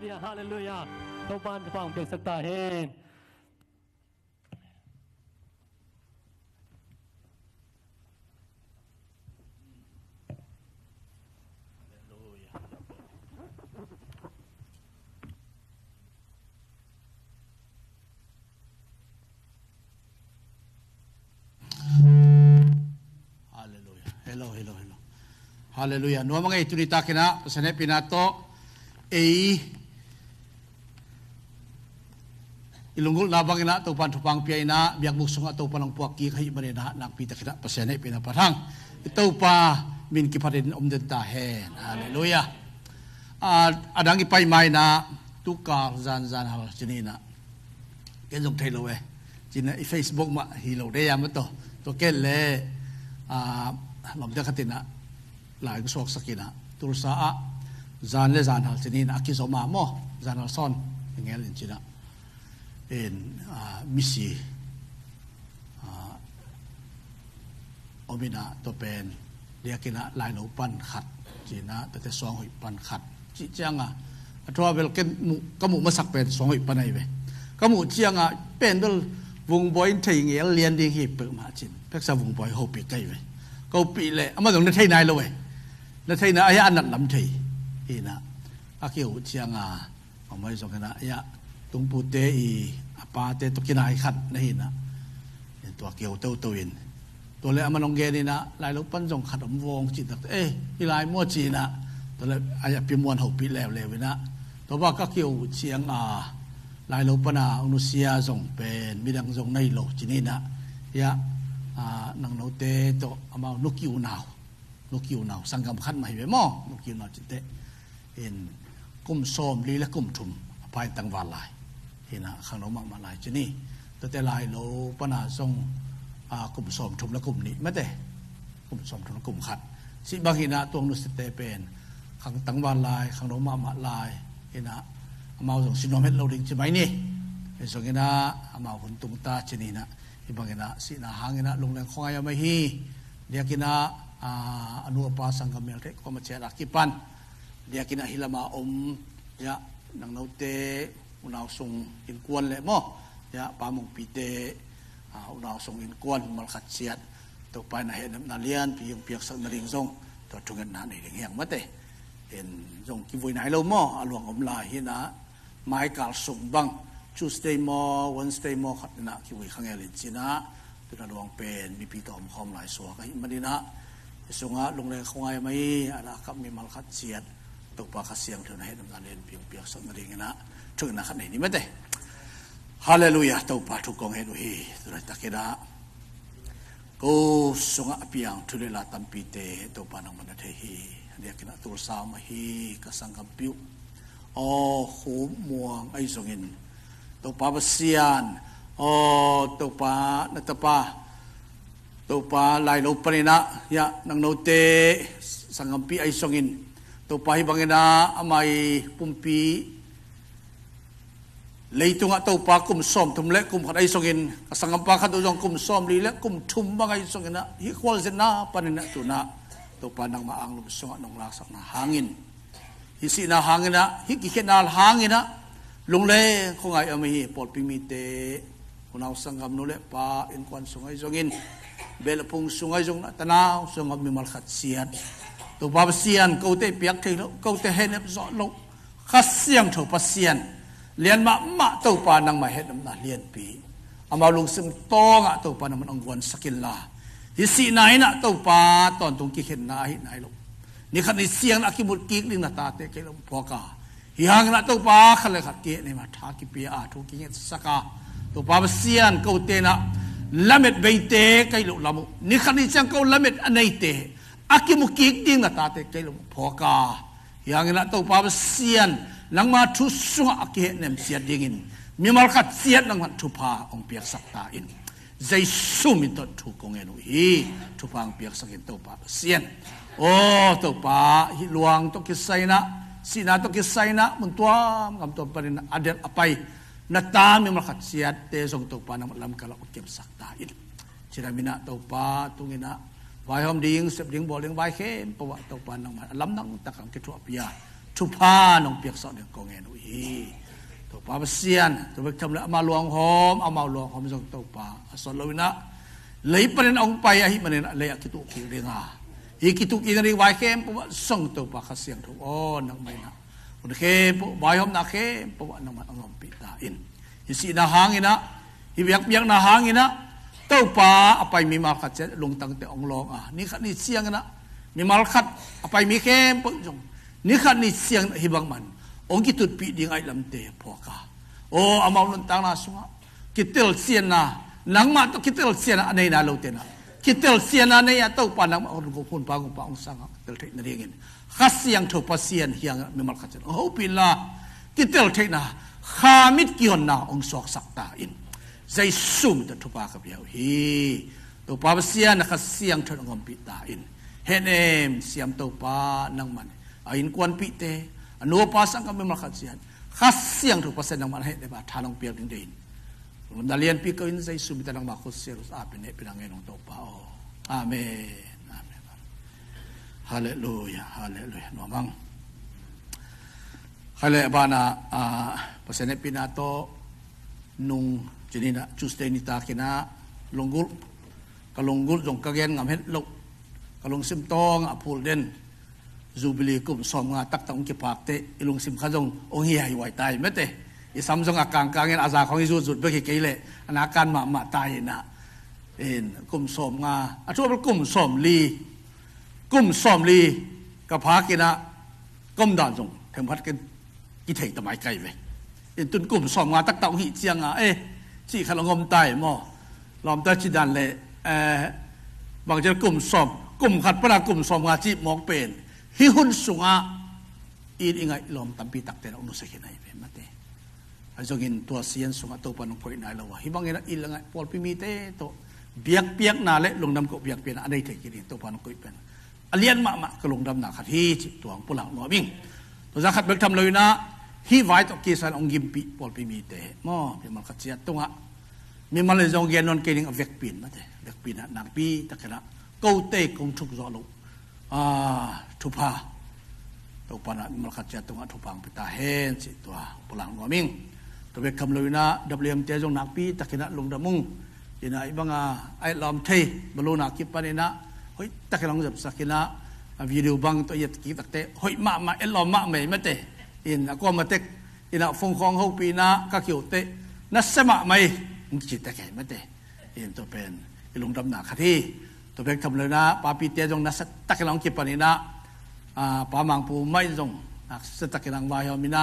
Hallelujah, Hallelujah. Topan pang piang sakta hen. Hallelujah. No mga itunita kina pasane pinato ilunggol nabang ina to pantupang pia ina biak busung atau panang puaki kai manina nak pita kina pasane pinapatang ito pa min kiparin den hen. Hallelujah. Adang ipay mai na tukar zan hal jinina kenjong thelo jina Facebook ma hilo de yam to kelle lomda katina lại cái sọc sakina tur sa zan le zan hal chini na ki zoma mo zan hal son ngel in china in misi omina to pen dia kina lai no pan khat china te song hoi pan khat chi changa atwa bel ken kamu masak pen song hoi pan ai ve kamu chianga pen dol vùng boy thei ngel lian ding hi pe ma chin pek sa vùng boy ho pi kai ve ko pi le ama dong ne thei nai lo ve那睇那哎呀，那諗睇，係那阿叫好似啊，我咪做嘅那哎呀，東部地阿爸地都見那係那係那，人ตัว叫ตัว人，ตัวเลยอามาลงเกนี่นะลายลูกปั้นจงขัดอมวงจิตที่ลายมั่วจีนะตัวเลยไอ้ยาพิมวนหกปีแล้วนะตัวว่าก็เกี่ยวเชียงลายลูกปั้นอุนุเซียจงเป็นมีดังจงในโลกจีนี่นะยะนังโนเตโตอามานุกิวนาวนุกิวนาวสังกัมขันใหม่ไปมั่งนุกิวนาวจิตเตเห็นกุมโสมลีและกุมทุมภายตังวาลายเห็นนะข้างโน้มมาลายจีนี่แต่ลายลูกปั้นจงกลุ่มสมทุมและกลุ่มนี้ไม่ได้กลุ่มสมทุมและกลุ่มขัดสิบางทีนะตัวนุสเตเป็นขังตังวานลายขังโนมาลายเห็นนะมาส่งสินอมเฮ็ดเราดิ่งใช่ไหมนี่เป็นส่งเห็นนะมาหุ่นตุงตาเจนี่นะที่บางทีนะสินะหางเห็นนะลงแรงของยังไม่ฮีเดียกินะอนุปาสังกัมเมลเทก็มาเจรักกิปันเดียกินะฮิลามายะนังนาเตอุณาส่งอินกวนเลยมั้งยะปามงปีเตอุณาส่งอินกวนมัลขัดเสียดตัวไปนะเห็นนาเลียนปียงเปียกสักนาริงซงตัวจุกันนาในเรื่องอย่างมั้งเตเห็นซงกิบุยไหนเรามั้งอลวงอมลายเห็นนะไม้กาลส่งบัง Tuesday มั้ง Wednesday มั้งขัดนะกิบุยข้างเอลินจีนะตัวอลวงเป็นมีปีต่อมคอมหลายสัวก็หิมันดีนะส่งลงแรงของไอ้ไม่อะไรครับมีมัลขัดเสียดตัวปากเสียงเท่านั้นเห็นนาเลียนปียงเปียกสักนาริงนะจุกันนะขัดไหนนี่มั้งเตฮาเลลูยาตัวปาทุกองเฮนุฮีตัวนั้นตะเกียดกูส่งอาเปียงทุเรศตัมปีเตตัวปานังมันเทฮีเรียกนะตัวสาวมาฮีกสังกัมปิวหูม่วงไอ้ส่งอินตัวปาเซียนตัวปานัตปาตัวปาลายโลปนินะยะนังโนเตสังกัมปีไอ้ส่งอินตัวปาฮิบังเงนะอามายปุ่มปีเลยตรงตัวปากุมซ้อมทุมเล็กกุมขัดไอส่งอินสังกัมปาขัดตัวจงกุมซ้อมลีเล็กกุมทุมบางไอส่งอินนะฮิควอลเซน่าปานินะตัวน่ะตัวปานังมาอังลุบส่งนองลากสักนะหางินฮิสินะหางินนะฮิกิเขนาลหางินนะลงเล่คงไออเมฮีปอดปิมิเตคนเอาสังกัมนุเล็ปาอินควันส่งไอส่งอินเบลพุงส่งไอส่งนะตะนาวส่งกับมีมัลขัดเสียดตัวปาเซียนเขาเตะเปียกทีแล้วเขาเตะเฮนเอฟซอลงขัดเสียงถูกปาเซียนเลียนมาตัวปานังมาเห็ดน้ำหนาเลียนปีอามาลงซึ่งตองตัวปานังมันองวนสกิลลาฮิสีไหนนะตัวปาตอนตรงกิเห็นนาฮิไหนลงนี่ขันในเสียงนักกิมุดกิกลิงนาตาเตะกิลงพอกาฮิฮังนะตัวปาขันเลยขัดเกะในมาทากิเปียอาทุกิเงสกาตัวปาเซียนเขาเตนะละเม็ดใบเตะกิลงลามุนี่ขันในเสียงเขาละเม็ดอันไหนเตะอากิมุดกิกลิงนาตาเตะกิลงพอกาฮิฮังนะตัวปาเซียนนังมาทุสุงอาเกะเนมเสียดิ่งินมีมัลขัดเสียดนังมันทุพาองเปียกสักตาอินใจสุ่มิตทุกองเงินฮีทุพาองเปียกสักอินตัวปาเสียนโอ้ตัวปาฮิลวงตัวกิไซนะสีนาตัวกิไซนะมุนตัวกำตัวปรินะอเดลอภัยนัตตามีมัลขัดเสียดเตะส่งตัวปานังลำกะละเก็บสักตาอินชิรามินะตัวปาตุงินะวายหอมดิ่งเสพดิ่งบ่อเลี้ยงวายเข้มประวัติตัวปานังมันลำนังตะกังกิทุอภิยาททุพาน้องเปียกสอนเนี่ยกองเงินอีตัวปลาเสียนตัวไปทำแล้วมาลวงหอมเอามาลวงหอมส่งตัวปลาสอนเลยนะเลยประเด็นองไปอะฮิมันเนี่ยเลยกิตุกิเรื่องอีกิตุกินรีวายเข้มเพราะว่าส่งตัวปลาเสียงถูกอ๋อนังไม่นะคนเข้มวายหอมนักเข้มเพราะว่านังมันองปิดตาอินฮิสีนาหางอินะฮิเบียกนาหางอินะตัวปลาไปมีมาขัดเจลงตั้งแต่องลองนี่ขัดนี่เสียงนะมีมาขัดไปมีเข้มปุ๊บจงนี่ขัดนี่เสียงฮิบังมันองกิตุดปีดิ่งไอ้ลำเตะพอกาโอ้อามาลุนตังนาสุงกิตลเสียนะนังมาต้องกิตลเสียนะอันนี้น่าลูเตนะกิตลเสียนะเนี่ยตัวปานังมาองกุนปาองสังกิตลเทนนี่เองข้าเสียงถูกภาษีเฮียงมีมาขัดเจโอ้ปีละกิตลเทนะข้ามิดกิอนนาองสอกสักตาอินใจสุ่มแต่ทุบปากกับเยาฮีตัวภาษีนะข้าเสียงถูกองปิตาอินเห็นเสียงตัวปานังมันอินกวนปิเตอนุภาสังกับมีมาขัดเจข้าเสียงถูกภาษีนังมันให้ได้บาทาลงเปียกดิ่งดาเลียนปีก็อินใจสุ่มแต่นังมาคุเซรุสอาเป็นเป็นอะไรน้องตัวปาอาเมนอาเมนฮาเลลูยาฮาเลลูยาน้องมังฮาเลบานาภาษาเนปินาโตนุงจีนีนะจุสเตนิตาคินะลงกุลกลงกุลจงกระเกนงามเฮ็ดลุกกลงซิมตองอภูลเดนจูบิลีกุมสอมงาตักตองกิปากเตอิลุงซิมขจงองเฮียไหวตายไม่เตอิซัมจงอากางกางเงินอาซาของอิสุจุดเบกิเกยเลอนาการมาตายนะกุมสอมงาอาช่วงกุมสอมลีกับพากินะกุมด่านจงเทมพัดกันกิเถงตะไมไกลเว้ยตุนกุมสอมงาตักตองหิเจียงจีขลงอมตายมอลอมตาจิดันเลยบางเจ้ากุมสอมกุมขัดพระกุมสอมงาจีมองเป็นฮิหุนสุงาอินไงลอมตัมปีตักเตนอนุสกินัยเป็นมาเตอาจงตัวเสียนสุงาตัวปนงคอยนายละวะฮิบังเงินอินละไงพอลพิมีเตโตเบียกนาเละลงดำก็เบียกเป็นอะไรเทกินตัวปนงคอยเป็นอเลียนมะก็ลงดำหนักขัดฮีจิตัวปุลังนัวบิงตัวจะขัดเบิกทำเลยนะฮีไว้ตัวกีสันองกิมปีพอลพิมีเตมอเป็นมันขัดเสียตรงอ่ะมีมันเลยจงเกียนนนเกินเวกปีนมาเตเวกปีนนางปีตะกันละกูเตะคงทุกจอลุทุพาตัวปนัดมันขัดเจตตรงทุพังพิตาเฮนสิตัวพลังนัวมิงตัวเวกคำเลยนะWMเจจงนักปีตะกินะลงดมุงยินะอีบังไอลอมเทบลูนักกิปานินะเฮ้ยตะกินะงจับสักินะวิดีโอบังตัวยัดกิตักเตเฮ้ยมาเอลอมไม่เตอินก็มาเตอินะฟงคองเฮาปีนะก็เกี่ยวเตนัสมะไม่จิตตะแก่ไม่เตอินตัวเป็นลงดำหนักขัดที่ตัวเวกคำเลยนะปาปีเตจงนัสตะกินะกิปานินะปามังปูไม่จงสตักนังวายมินะ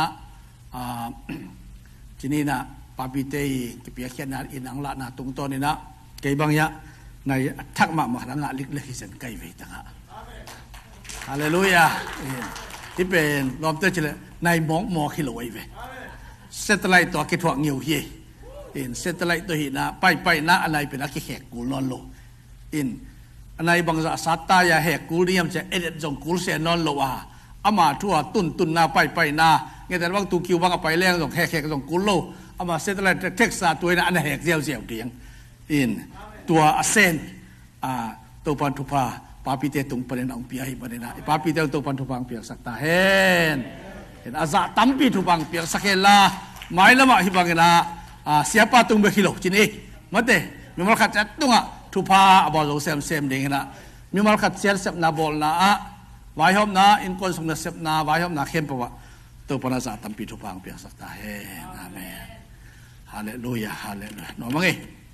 ทีนี้นะปาปิเตยกิเปียเขียนนาอินังละนาตุงตอนนี้นะเกี่ยบางอย่างในทักมาหลังลิกเล็กเส้นไก่เวตังฮะฮาเลลูยาที่เป็นรอมเตอร์เฉลในมอคิโลไอเวเซตไลตัวกิทวงเงียวเฮเซตไลตัวหินะไปนะอะไรเป็นนักแขกกูนอนโลอันในบางสัตตายาแหกกูเรียมจะเอ็ดจงกูเสียนอนโลวาอามาทั่วตุนนาไปนาเงี้ยแต่ว่าตูคิวบางไปแรงจงแหกจงกูโลอามาเซตอะไรเท็กซัสตัวนั้นอันแหกเจียวเดียงตัวอาเซนตัวปันทุพาปาปิเตตุงประเด็นองปียประเด็นปาปิเตตัวปันทุพังเปียกสักตาเห็นอาซาตัมปีทุพังเปียกสักเฮลาไม่ละมาฮิบังเฮลาเสียปาตุงเบคิโลจินีมาเตมีมันขัดจัดตุงทุพาบอลเซมเด้งนะมีมาขัดเสียเสพนาบอลนะวายหอมนะอินคนส่งเสพนาวายหอมนะเข้มปะวะตัวปนัสตัมปีทุพังเปียกสักตาเฮอาเมนฮาเลลูยาฮาเลลูยาน้องมัง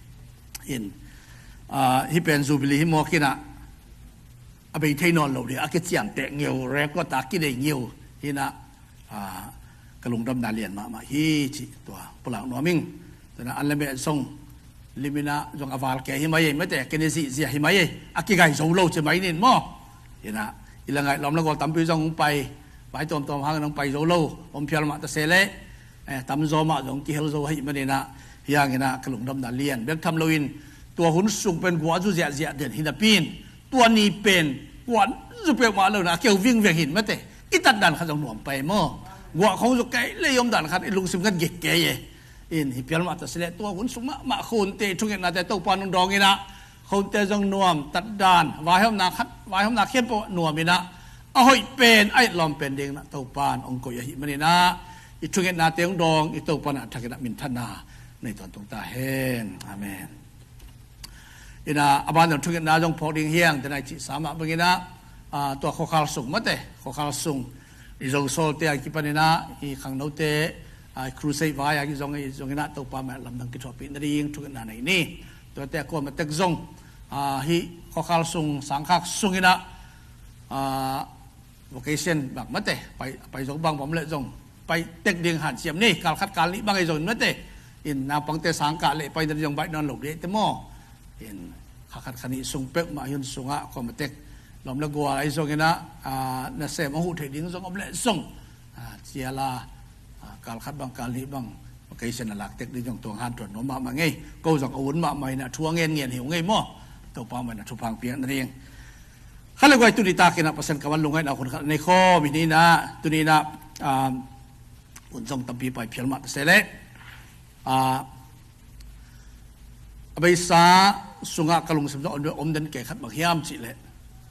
ฮิเป็นซูบิลีฮิโมกินะอเบย์เทนอนเราเดียอากิจยันเตะเงียวแรกก็ตากิเลเงียวฮินะกระลุงดำนาเลียนมาฮิจิตัวปลังน้องมิงแต่นะอันเลเมส่งลิมินะจงอวาลแกหิมายไม่แต่กินสิเสียหิมายอากิไก่ส่งโลจะไม่เน้นมั้งเห็นนะอีหลังไงลำแล้วก็ตั้มปีจงไปตัวหางน้องไปโซโลอมเพียรมาตะเสเลตั้มโซมาจงกิเฮลโซให้มันเนี่ยนะยังเห็นนะกระลุงดำนาเลียนเบ็กทำโลอินตัวหุ่นสูงเป็นหัวจุเสียเด่นหินปีนตัวนี้เป็นหัวจุเป็นมาเลยนะเกี่ยววิ่งเวียงหินไม่แต่อีตัดดันขัดจงหน่วมไปมั้งหัวของจุไก่เลยยอมดันขัดลุงซิมกันเกยฮิเปียลมาตะเสลตัวหุ่นสูงมาคูนเตทุกอย่างน่าจะตัวปานดองๆนะคูนเตจงนวมตัดดานวายห้องนาคัดวายห้องนาเข้มปนวมนะอ้อยเป็นไอ้ลอมเป็นเด้งนะเต้าปานองค์กอยหิมันนี่นะอีช่วงนาเตียงดองอีเต้าปานทักษะมินทนาในตอนตรงตาเฮนอาเมนอีน่ะอาบานช่วงนาจงพอดิ้งเฮียงแต่ในจิสามะบางทีนะตัวข้อข่าวส่งมาเตะข้อข่าวส่งอีจงโซลเตะกิปันนี่นะอีขังโนเตะครูเซย์วายอีจงนะเต้าปานมาลำดังกิจวัตรนั่นเองช่วงนาในนี้ตัวเตะก็มาเตะจงฮีข้อข่าวส่งสังขารส่งอีนะvocation แบบมาเตะไปจงบางผมเลยจงไปเต็กเดียงหันเสียมนี่การคัดการนี้บางไอ้จงมาเตะอินนาปังเตสังกะเลยไปในยังใบนอนหลบเด็กเตมออินขัดขันนี้ส่งเป๊กมายุนส่งอ่ะก็มาเต็กลมละกัวไอ้จงนี่นะน่าเสียมหูเถิดดิ้งจงเอาเลยส่งเสียละการคัดบางการนี้บาง vocation หลักเต็กดิ้งจงตัวหันตรวจน้องมาไงก็จงอาวุธมาใหม่นะทัวเงียนหิวไงมั่วตัวป้ามันนะทุพังเปียนั่นเองข้าเลยว่าตุนิตากินะภาษาคำว่าลงให้เราคนในข้อมินี้นะตุนีนะอุ่นส่งตั้มปีไปเพียงมาเสร็จใบสาสุงะกลุงสมองอมดันแก่ขัดบักยามจิเลย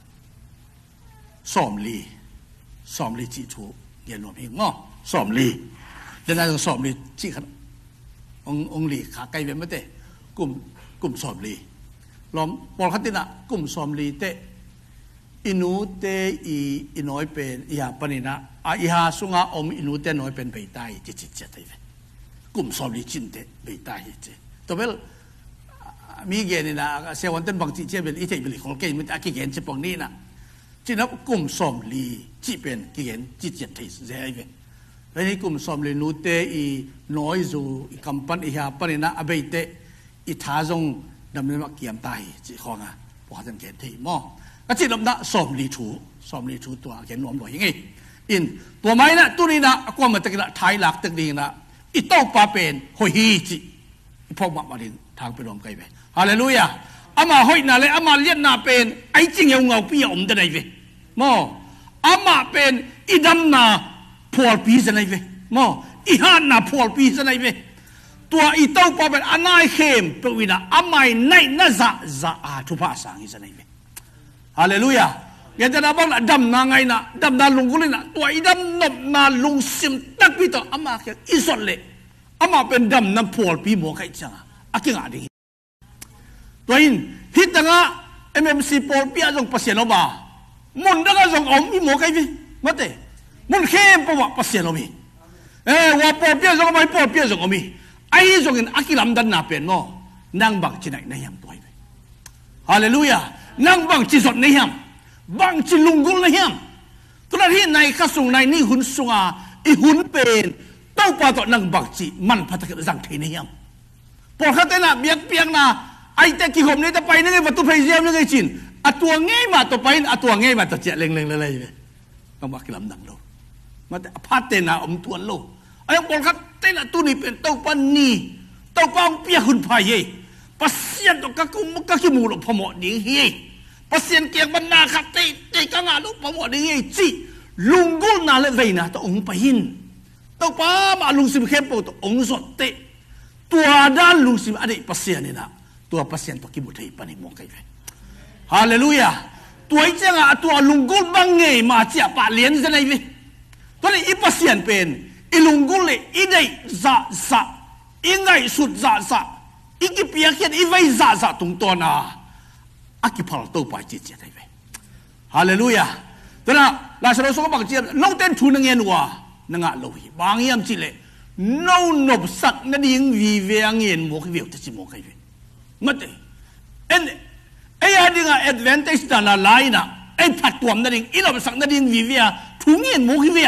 ซ้อมลีจิถูเย็นหนุ่มเฮงง้อซ้อมลีเดี๋ยวนั้นซ้อมลีจิขัดองลีขาไกลเป็นไม่เตะกลุ่มซ้อมลีล้อมปอลขัดตินะกลุ่มซ้อมลีเตะอินูเตอีน้อยเป็นอีหาปนินะอีหาสุงะอมอินูเตน้อยเป็นไปตายจิตได้เลยกลุ่มซ้อมลีจินเตไปตายจิตัวเบลมีเกณฑ์นี่นะเซวันเต้นบางจีเจเป็นอีเทบิลิของเกณฑ์มันอากิเกณฑ์จะปองนี่นะจีนับกลุ่มซ้อมลีจีเป็นเกณฑ์จิตได้เสียไปแล้วนี่กลุ่มซ้อมลีนูเตอีน้อยจูอีกัมปันอีหาปนินะอเบเตอีท้าจงดำเนินมาเกี่ยมตายจีของอ่ะพอจังเกณฑ์ที่มั่งก็จิตลำดับซ้อมลีถูตัวเขียนหนวมหน่อยยังไงอินตัวไม้นะตัวนี้นะกว่ามันตะกี้นะท้ายหลักตะกี้นะอีโต้ปาเป็นหอยฮีจิพวกมาดินทางไปรวมกันไปฮาเลลูยาอามาหอยนาเลยอามาเลี้ยนนาเป็นไอ้จริงยังเงาปีอมจะไหนเว้มออามาเป็นอีดำนาพอลปีจะไหนเว้มออีฮานนาพอลปีจะไหนเว้ตัวอีโต้ปาเป็นอันายเข้มเป็นวินาอามาในน่าจะทุพาสังอิจะไหนเว้ฮาเลลูยาอย่าจะนับว่าดำนาไงนะดำนาลุงกุลินะตัวอีดำนบนาลุงซิมตักพิโตอามาแค่อิสระเลยอามาเป็นดำน้ำพอลปีหมวกไอ้จังอากิงอะไรตัวอินฮิตดังอ่ะ MMC พอลปีอาจงพัศยาโนบามุนดังอ่ะจงอมอีหมวกไอ้พี่มาเตะมุนเข้มปะวะพัศยาโนมีว่าพอลปีอาจงไม่พอลปีอาจงอมีไอ้จงอินอากิลำดันนาเป็นมั้งนางบักจีไหนในยามตัวไอ้ฮาเลลูยานั่งบังจีสดในยามบังจีลุงกุลในยามตัวนั้นที่ในข้าสุงในนี่หุ่นสุงอาอีหุ่นเป็นเต้าปลาตัวนั่งบังจีมันพัฒนาสังเทในยามพอเขาเต้นน่ะเบียกเปียกน่ะไอ้แต่กี่คนนี่จะไปนั่งไงวัตถุเพเซียมนั่งไงจินอัตัวง่ายมาตัวไปอัตัวง่ายมาตัวเจ๊เล็งเลยเลยต้องบักลำดังโลมาแต่พัดเต้นน่ะอมตัวโลไอ้พอเขาเต้นน่ะตัวนี้เป็นเต้าปลานี่เต้าปลาเปียกหุ่นพายpasien to kaki mulut pemok ding hi pasien kiang benda kate te kanga lu pemok ding hi ci lunggul na le veina to ong pahin to pa ma lung sim kempo to ong sot te tua da lung sim ade pasien ni na tua pasien to kibu thei pani mo kai ve hallelujah tua i changa tua lunggul bangai ma chia pa lien za nai ve to ni i pasien pen i lunggul le i dei za i ngai sut za iki piakian iwai za tung tona aki phal to pai chi chi dai ve hallelujah tala la sero so bang chi no ten thu nang yen wa nanga lo hi bang yam chi le no nop sak na ding vi ve ang yen mo ki ve ti mo kai ve mate en ai adinga advantage da na laina ai phat tuam na ding inop sak na ding vi ve thu yen mo ki ve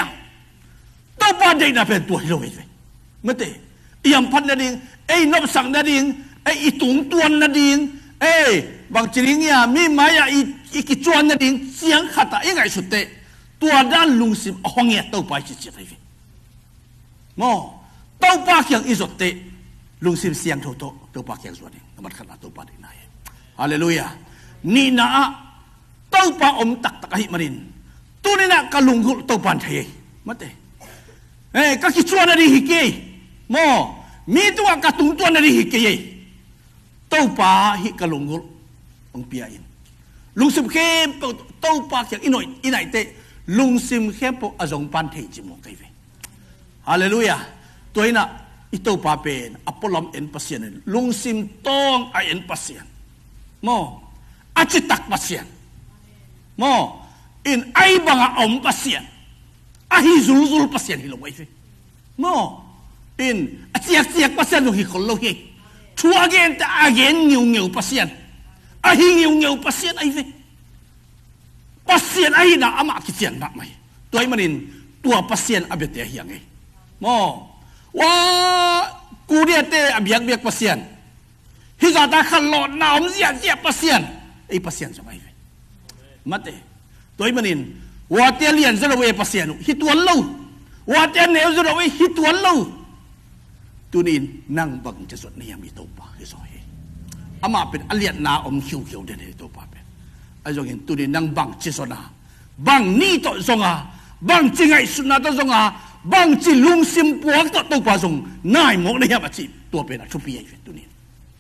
to pa dei na pe to lo ve mate yam phat na dingไอ้นบสังนาดิงไอ้อีตุงตวนนาดิงเอ้บางจริงเนี่ยมีมายาอีกิจวนนาดิงเสียงขัดยังไงสุดเตะตัวด้านลุงสิบห้องเงี้ยเต้าไปจิตใจไปมอเต้าปากอย่างอีสุดเตะลุงสิบเสียงโตโตเต้าปากอย่างส่วนนี้นมัดขนาดเต้าปากได้ไหนฮาเลลูยานี่นะเต้าปากอมตักหิมารินตัวนี้นะกะลุงกุเต้าปานเทยมาเตะกะกิจวนนาดิฮิเกยมอมีตัวกระตุ้งตัวนั่นฮิกเกยเต้าป่าฮิกะลงกุลองเปียอินลุงสิบเข้มเต้าป่าอย่างอินหน่อยอินไหนเตะลุงซิมเข้มปกอจงปันเทจิโมกันเวฮาเลลูยาตัวน่ะอิโตปาเป็นอพอลอมเอ็นปัสเซียนลุงซิมต้องไอเอ็นปัสเซียนโมอาจิตักปัสเซียนโมอินไอบังอาอมปัสเซียนอาฮิซุลปัสเซียนฮิโลไวเฟโมอินอาเจียกปัสเซียนลุฮิคนโลเฮชัวเกนแต่อาเกนเงียวปัสเซียนอาฮิเงียวปัสเซียนไอเฟปัสเซียนไอน่ะอามาคิเซียนมากไหมตัวมันอินตัวปัสเซียนอเบเตียเฮียงไงโมว่ากูเดียเตอเบียกปัสเซียนฮิจาตาขันหลอดหนาวเสียปัสเซียนไอปัสเซียนจะไม่เฟมาเตตัวมันอินว่าเตียเลียนจะเราเวปัสเซียนฮิตวันลู่ว่าเตียเนวจะเราเวฮิตวันลู่ตัวนี้นั่งบังจะสดนี่ยังมีตัวป่าที่สอยอามาเป็นอเลียนนาอมคิวเด่นตัวป่าเป็นไอ้จงเห็นตัวนี้นั่งบังจะสดนาบังนี่ตัวจงอาบังจิงไอสุนัขตัวจงอาบังจิลุงซิมปวกตัวป่าจงนายหมกนี่ยังมาจีตัวเป็นชุบปีไอ้ตัวนี้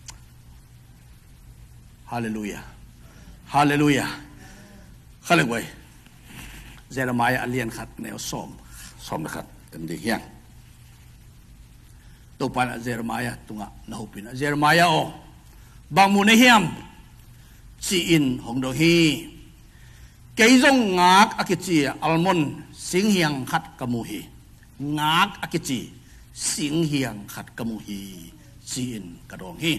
ฮาเลลูยาฮาเลลูยาข้าเลยไว้เจรมายอเลียนขัดแนวซ้อมนะครับเต็มที่ยังตัวปานเจรมายตุงะนาหุปินเจรมายโอบางมูนเฮียมจีอินหงโดฮีเกยจงงักอากิจีอัลมอนสิงเฮียงขัดกมูฮีงักอากิจีสิงเฮียงขัดกมูฮีจีอินกระดองฮี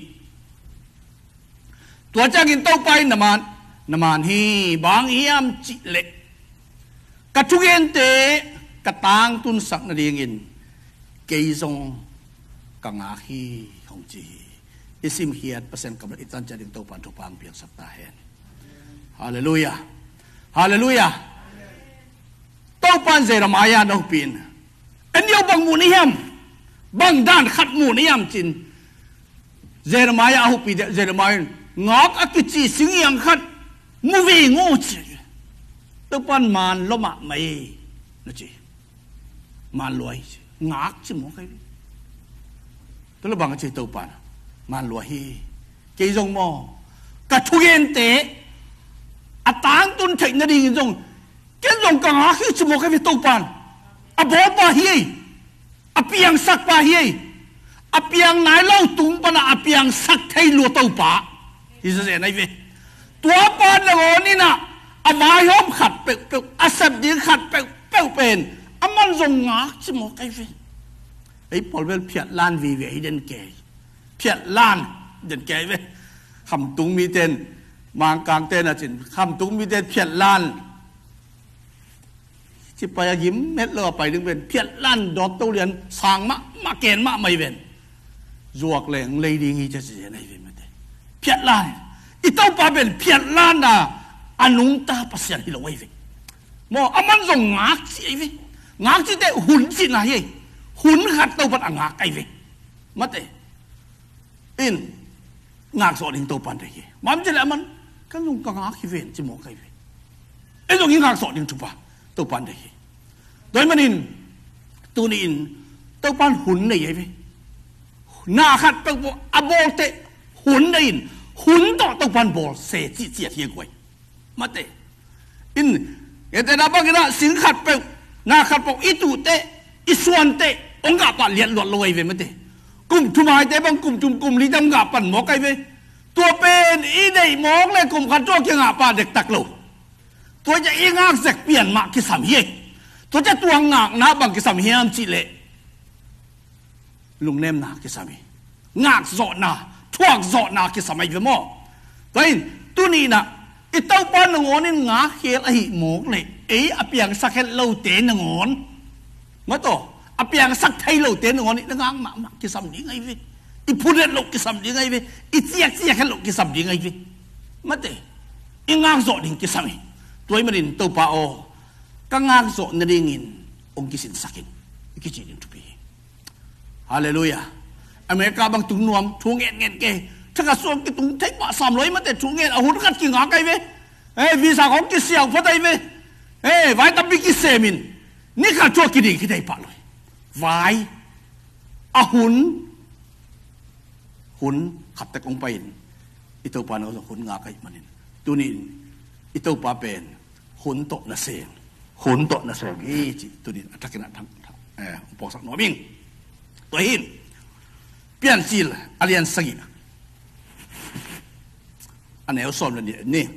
ตัวจากินตัวไปนามานฮีบางเฮียมจิเล็กกระทุกเอ็นเตกระตางตุนสักนาดีงินเกยจงกังอาฮีของจีอิสิมเฮียดเปอร์เซ็นต์กำลังอิตันจะดึงตัวปันทุปังเพียงสักตาเห็นฮาเลลูยาฮาเลลูยาตัวปันเจรมายาโนปินอันเดียวบางมูนิยมบางด้านขัดมูนิยมจินเจรมายาหุปีเจรมายงอกอักจีสิงยังขัดมูวีงูจีตัวปันมันล้มไม่นะจีมันรวยงอกจิมโอเคตัวละบางจีตัวปันมันรวยเกี่ยงมอกระทุเย็นเตะอัตางตุนเทคนาดีจงเกี่ยงกังอาคือจิมโอเคตัวปันอับอบาฮีอับยังสักบาฮีอับยังนายเล่าตุงปนะอับยังสักไทยลัวตัวป่าที่จะเห็นไอ้เวตัวปันละนี่นะอามายอมขัดเปลอาศัยดีขัดเปลเป็นอามันจงงักจิมโอเคไอ้พอลเวลเพียรล้านวีเวให้เดินแก่เพียรล้านเดินแก่เวคำตุงมีเต้นมางกลางเต้นอ่ะจินคำตุงมีเต้นเพียรล้านจิไปยิ้มเม็ดเลือไปถึงเป็นเพียรล้านดอกตัวเรียนสางมาเกณฑ์มาไม่เว้นจวกแหลงเลยดีงี้จะเสียในเว้นไม่ได้เพียรล้านอีเต้าปาเป็นเพียรล้านน่ะอนุงตาปัสยันฮิโลไว้เว้มออามันจงงักสิไอ้เว้งักจิเตหุ่นจินะเฮ้หุ่นขัดตัวปัดงักไอ้เว้มาเตอินงากสอดหิงตัวปันได้ยังมันจะแล้วมันก็ยุ่งกับงากขี้เวนจิโมกไอ้เวนไอ้ตรงนี้งากสอดหิงทุบปะตัวปันได้ยังโดยมันอินตัวนี้อินตัวปันหุ่นได้ยังไงหน้าขัดตัวอโบเตหุ่นได้อินหุ่นต่อตัวปันบอลเสียจีเจียเทียกไว้มาเตอินแต่นับว่ากันนะสิงขัดตัวหน้าขัดตัวอีตูเตอีส่วนเตองค์กาปะเลียนหลวดลอยเวนมาเตกุมทุมายแต่บางกุมจุมกุมลีจำงาปั่นหมอไก่เวตัวเป็นอีได้หมอกเลยกุมขันโจกยังงาป่าเด็กตักโลตัวจะอีงากเสกเปลี่ยนมากิสามเฮตัวจะตัวงากนะบางกิสามเฮมจิเละลุงเนมนากิสามีงากโซนาทั่วโซนากิสามีเวมอตัวนี้ตัวนี้นะอีเต้าปานงอนนี่งาเขียไอหมอกเลยไออเปียงสักแค่เล่าเตนงอนมาต่ออเปียงสักไทยเราเต้นงอนนี่งางมากิสามดีไงเว้ยอีพูดเล่นโลกกิสามดีไงเว้ยอีเจียกแค่โลกกิสามดีไงเว้ยมาเตะอีงางโซดิ่งกิสามีตัวมันดินตัวป้าโอกังางโซนดิ่งินองกิสินสักินกิจินทุบีฮาเลลูยาอเมริกาบางตุงนวมทวงเงินเกย์ถ้ากระทรวงกิตุงเทคมา300มาแต่ทวงเงินเอาหุ่นกัดกินงาไกเว้ยวีซ่าของกิเสียวพอได้เว้ยไว้ตับบิกิเซมินนี่ข้าชั่วกินดีกิได้ปะเลยไว้อาหุนขับแต่กงไปอิตัวปานเอาหุ่นงาไกมันนี่ตัวนี้อิตัวปาเป็นหุ่นตกละเสียงหุ่นตัวนั่นแสดงจีตัวนี้อัตกินทางปอกสักหน่อยมิ่งตัวหินเปลี่ยนจีลอาเลียนสกีอันไหนเอาซ้อมเลยนี่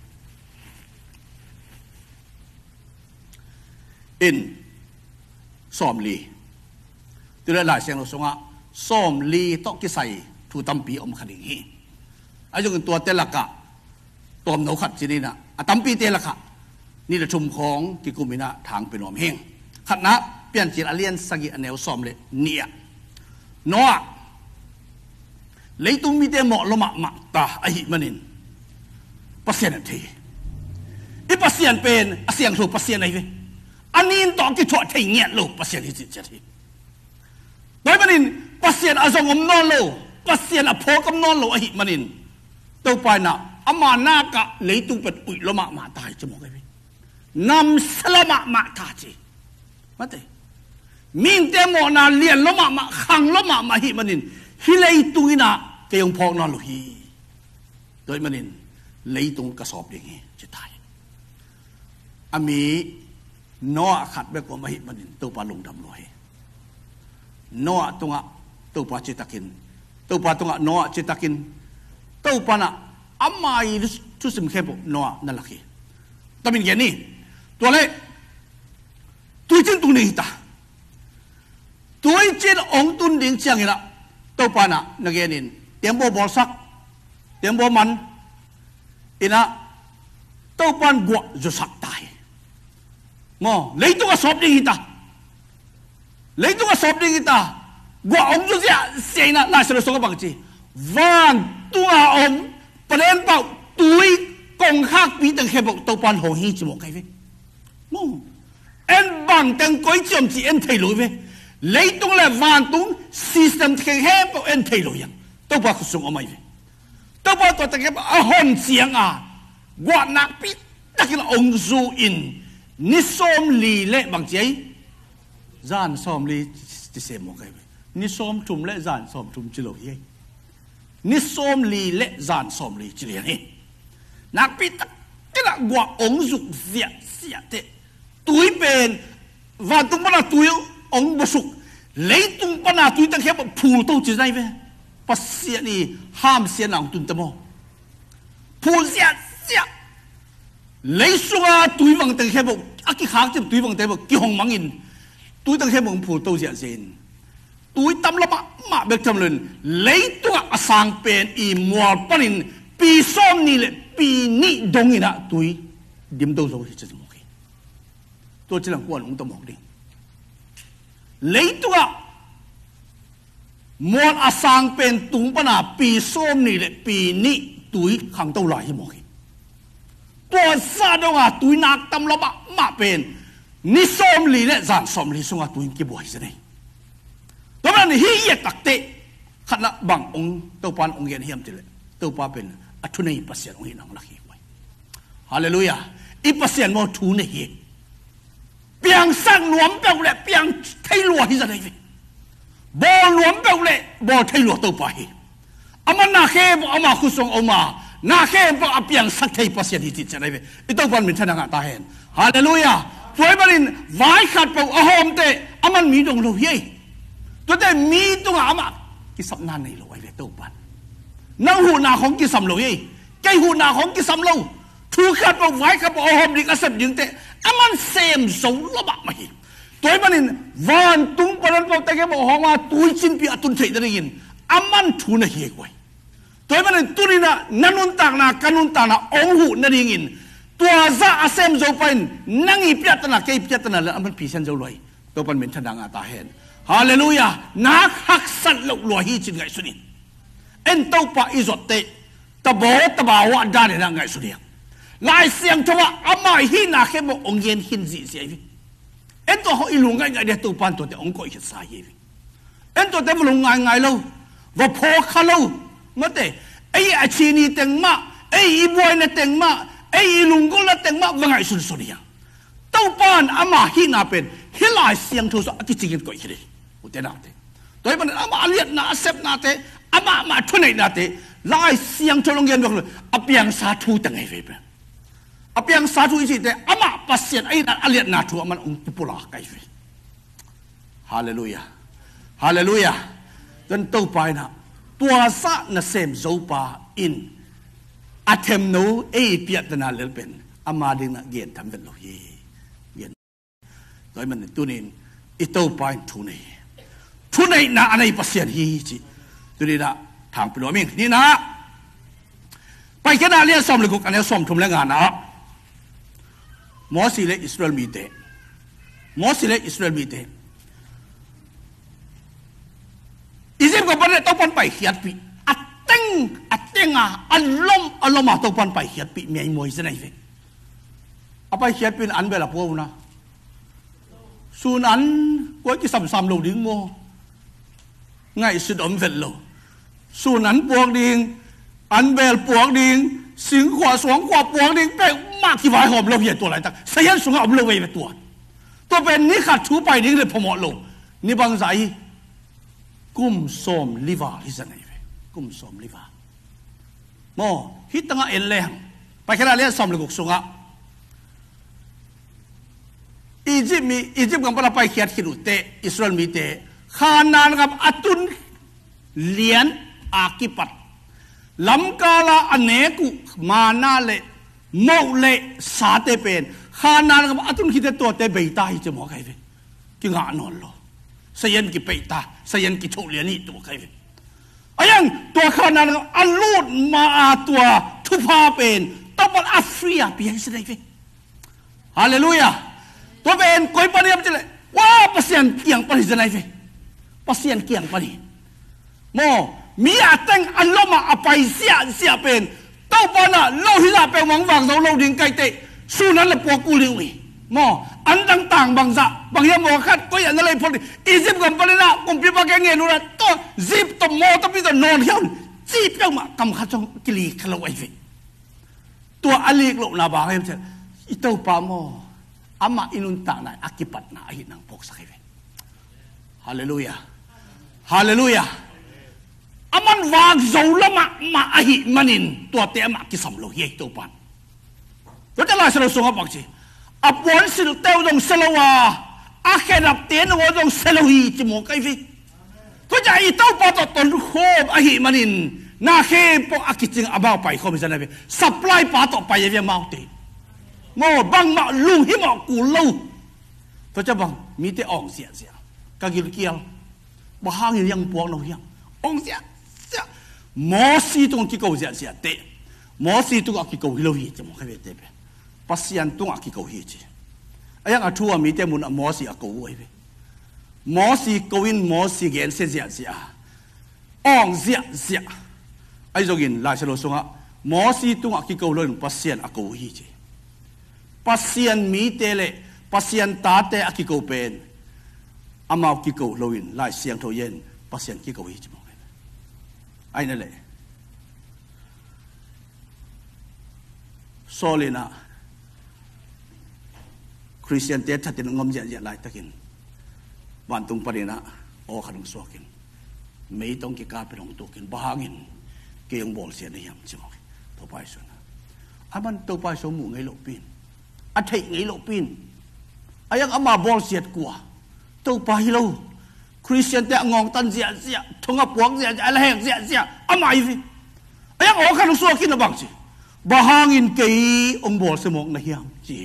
อินซ้อมลีตัวหลายเสียงเราส่งว่าซ้อมลีต้องกิใส่ถูตั้มปีอมขัดอย่างนี้ไอ้จงตัวเตลักะตัวหนูขัดจีนี่นะตั้มปีเตลักะนี่แหละชุมของกิกุมินะทางเป็นหอมเฮงขัดนะเปลี่ยนจีอาเลียนสกีอันไหนเอาซ้อมเลยเนี่ยนัวเลยตุ้มมีแต่หมอละมะตาไอ้มันนินปัสเซียนทีอีปัสเซียนเป็นเสียงถูกปัสเซียนอะไรเว้ยอันนี้ต้องกิจวัตรที่เงี้ยลูกปัสเซียนที่จิตใจที่โดยมันนินปัสเซียนอาจงอมนอนลูปัสเซียนอภกำนอนลูไอ้มันนินตัวไปนะอามาหน้ากะเลยตุ้มเป็นอุยละมะตายจะมองไงเว้ยนำสละมะตาจีมาเตมินเตโมนาเลียนละมะขังละมะหิมันนินฮิเลยตุ้ยนะเกี่ยงพอกนอนลูฮีโดยมันนินเลยตุ้งกระสอบอย่างงี้จะตายอามีนัวขัดแบบว่าไม่มันตัวปลาลงดำลอยนัวตัวตัวปลาจิตกินตัวปลาตัวนัวจิตกินตัวปลาน่ะอามาอีทุสิมเข้มนัวนั่นแหละคีแต่เป็นอย่างนี้ตัวเล็กตัวจริงตัวนี้ตาตัวจริงองตุนดิ่งเชียงนี่ละตัวปลาน่ะนักเรียนเตรียมบอลสักเตรียมบอลมันอินะตัวปลาบวกจะสักตายมอเลยตัวสอบดีกีตาเลยตัวสอบดีกีตากว่าองค์จุดเสียนะน่าสนุกสงบบังจีวันตัวองค์ประเด็นเปล่าตุยกองข้าปีตั้งแค่บอกตัวปันหงฮีจมูกใครเว้ยมองเอ็นบังตั้งก้อยจมจีเอ็นไทยลุยเว้ยเลยตัวเลยวันตัวซิสเต็มแค่แค่บอกเอ็นไทยลุยยังตัวปันกุศลออกมาเว้ยตัวปันตัวตั้งแค่บอกหอนเสียงว่านักปีตั้งแค่องค์จูอินนิสอมลีเละบางใจจานสอมลีจะเสียมองไงนิสอมทุ่มเละจานสอมทุ่มจิโลเย่นิสอมลีเละจานสอมลีจิเลียนี่นักพิทักษ์ก็ละกว่าองค์สุกเสียเตตุยเป็นวันตุงปนาตุยองค์บสุกเลยตุงปนาตุยตั้งแค่แบบผูโตจิได้เว้ปัสเสียนี่ห้ามเสียหนังตุนตะโมผูเสียเลยสุราตุยวังตั้งแค่บอกอากิขากจะตุยวังแต่บอกกี่ห้องมังอินตุยตั้งแค่บอกผูโตเสียเซนตุยตำละมาเบิกจำเลยเลยตัวอสังเป็นอีมัวปนินปีซ้อมนี่แหละปีนี้ดงอินะตุยดิมโตโซที่จะมองเห็นตัวเจริญกวนองค์ตมองดิเลยตัวมัวอสังเป็นตุงปนาปีซ้อมนี่แหละปีนี้ตุยขังเต้าหลายที่มองเห็นตัวซาดงาตุยนักตำละมาเป็นนิสอมลีและจานสอมลีสงาตุยกี่บ่อยสิเนี่ยตัวนั้นเฮียตักเตะขัดละบางองค์ตัวปานองค์เย็นเฮียมจิเลยตัวปานเป็นอัทุนัยปัสเซียนองค์เห็นองค์ลักเฮียไว้ฮาเลลูยาอีปัสเซียนมอทูเนเฮียเปียงสร้างหลวมเปล่าเลยเปียงไทยหลวงที่จะได้บ่หลวมเปล่าเลยบ่ไทยหลวงตัวไปอามันนาเข้บ่อามาคุส่งอามานาเข้บอกอเปียงสักไทยปัสยานิจิตจะได้ไหมอีต้องฟันเป็นชนะตาเห็นฮาเลลูยาสวยบรินวายขัดเปล่าอหอมเตะอามันมีดงโลเย่ตัวแต่มีตัวอามากิสับนานในโลไอเวตัวปันนังหูนาของกิสัมโลเย่แกหูนาของกิสัมโลถูกขัดเปล่าวายขัดเปล่าอหอมดิกษัตริย์ยิงเตะอามันเซมสูงละบะมาหิตัวบรินวันตุ้งปนันเปล่าแต่แกบอกหอมว่าตุยจินปีอตุนเทได้ยินอามันทูนเฮียไว้ตัวมันตุรินะนันุนตากนากันุนตากนาองหูนั่นเองตัวซาอาเซมโจเป็นนั่งอีพิจารณาเกี่ยพิจารณาแล้วมันพิเศษโจลอยตัวมันเป็นทนางตาเห็นฮาเลลูยานักฮักสัตว์ลอยฮีจินไงสุนินเอ็นตัวปะอิจเตตะโบตะบ่าวดานนั่งไงสุนีลายเสียงชัวอามาฮีนาเข้มองเย็นหินจีเสียเอ็นตัวเขาอิลุงไงเดี๋ยวตัวปันตัวเดียวองก็อิจฉาเยเอ็นตัวเดียวมันลงไงเราว่าพอเขาเรามาเตะไอ้อาชีนี่เต็งมาไอ้อีบวยนี่เต็งมาไอ้อีลุงก็ละเต็งมาว่าไงสุดสุดยังตัวปานอามาฮีนาเป็นฮิลายเสียงทุสอธิจิกันก็อีกเลยอุตนาเตตัวมันอามาเลียดนาเซฟนาเตอามาทุนไหนนาเตลายเสียงทุลงเงินบอกเลยอเปียงสาธุตั้งไงเว้ย apa yang satu isi te ama pasien ai na aliat na tu aman pula kai fe haleluya haleluya dan tau pai na tua sa na sem zo pa in atem no e piat na lel pen ama ding na gen tham vet lo ye gen doi man tunin i tau pai tu nei na anai pasien hi chi tu ni na thang pilo ming ni naไปแค่นั้นเรียกซ้อมเลยกุกอันนี้ซ้อมทุ่มแรงงานนะมอสิเลอิสราเอลมีเตมอสิเลอิสราเอลมีเตอิสราเอลก็ประเทศต้องปนไปเขียดปีอัดเต็งอัลลอมมาต้องปนไปเขียดปีมีไอ้มวยเสนไอ้เฟเอาไปเขียดปีอันเบลาพวกนะส่วนอันก็ที่ซ้ำๆเราดิ้งโมง่ายสุดอมเฟลโลส่วนอันพวกดิ้งอันเบลปวกดิงสิงขวาสวงขวาปวกดิงเป็นมากที่ฝ่ายหอบเราเหี้ยตัวอะไรต่างเสียนสูงเอาเราไปเป็นตัวเป็นนี่ขัดชูไปดิงเลยพอเหมาะลงนี่บางสายกุมสมลิวาที่จะไหนไปกุมสมลิวาโมฮิตตั้งเอลเลงไปแค่นั้นเรียกสมเลยกุกสูงอ่ะอียิปต์กับเราไปเขียดขิดุเตอิสราเอลมีเตขานานกับอัตุนเลียนอากิปัตลำกาลาอเนกุมานาเลโมเลสาเตเป็นขานานกับอัตุนคิดตัวเตเบต้าที่จะมองใครเป็นกิงานอนโลเสียนกิเบต้าเสียนกิทุเรียนี่ตัวใครเป็นยังตัวขานานกับอัลลูดมาตัวทุพาเป็นต้องเป็นอัฟริกาเปลี่ยนสิได้เป็นฮาเลลูยาตัวเป็นคอยปฏิบัติเลยว่าภาษาเกี่ยงปฏิบัติได้เป็นภาษาเกี่ยงปฏิโมมีอาเต็งอันล้มมาไปเสียเป็นเต้าปานะเล่าที่จะเป็นหวังฝั่งเราดิ่งไกลเตะสู้นั้นละปวกกูลิวีมออันต่างบางจะบางอย่างมอคัดก็อย่างนั้นเลยพอดีอียิปต์กับปาเลน่ากุมพิบากเงี้ยนู่นตัวจีบตัวโมตัวพี่ตัวนอนเหี้ยจีบยังมากำขัดจงกิลีขลุ่ยตัวอลีกลงนาบาให้มันเสร็จอีเต้าปามออามาอินุนตาไหนอากิปัตนาอินังพกสักให้ฮาเลลูยาฮาเลลูยาอามันวางโจละมาอหิมันินตัวเตะมากิสมโลเยตัวปันแล้วจะลายสโลสงบบอกสิอับวันสิลเตวดงสโลวาอาแค่รับเตียนว่าดงสโลฮีจิโมกไอฟิก็จะอีเต้าปอตนโคบอหิมันินนาเคปออากิจิงอาบ่าวไปเขาไม่ใช่ไหมสับไล่ปาต่อไปยังไงมาตีโม่บังมาลุงหิมอกูลู่ก็จะบังมีแต่อ่องเสียกากิลเกียวบ้างยังปวงเราเฮียอ่องเสียมอสีตรงที่เขาเสียเตะมอสีตรงที่เขาฮิโลฮีจะมองใครเตะไปปัสยันตรงที่เขาฮิจิไอ้ยังอาทัวมีแต่มุนมอสีเขาไว้ไปมอสีเขาอินมอสีเกนเสียอ่องเสียไอ้จกินลายเชลสงะมอสีตรงที่เขาเลยปัสยันเขาฮิจิปัสยันมีแต่เลยปัสยันตาเตะที่เขาเป็นอามาที่เขาเลยลายเสียงทอเย็นปัสยันที่เขาฮิจิไอ้นั่นแหละโซลินะคริสเตียนเตะทัดตินงอมเยอะๆหลายตะกินวันตรงประเด็นนะโอ้ขนมสวกินไม่ต้องกิการเป็นของตัวกินบ้างินเกี่ยงบอลเสียในยามจิ๋วตัวไปส่วนนะอามันตัวไปสมุนไงโลปินอาทิตย์ไงโลปินอายังอามาบอลเสียดกว่าตัวไปโลคริสเตียนแต่งงตันเสียทงกับปวกเสียอะไรแห่งเสียอามาอีฟิไอ้ยังโอ้ขนมสัวกินนะบางสิบ้าหินกี่องบอลสมองในยามจี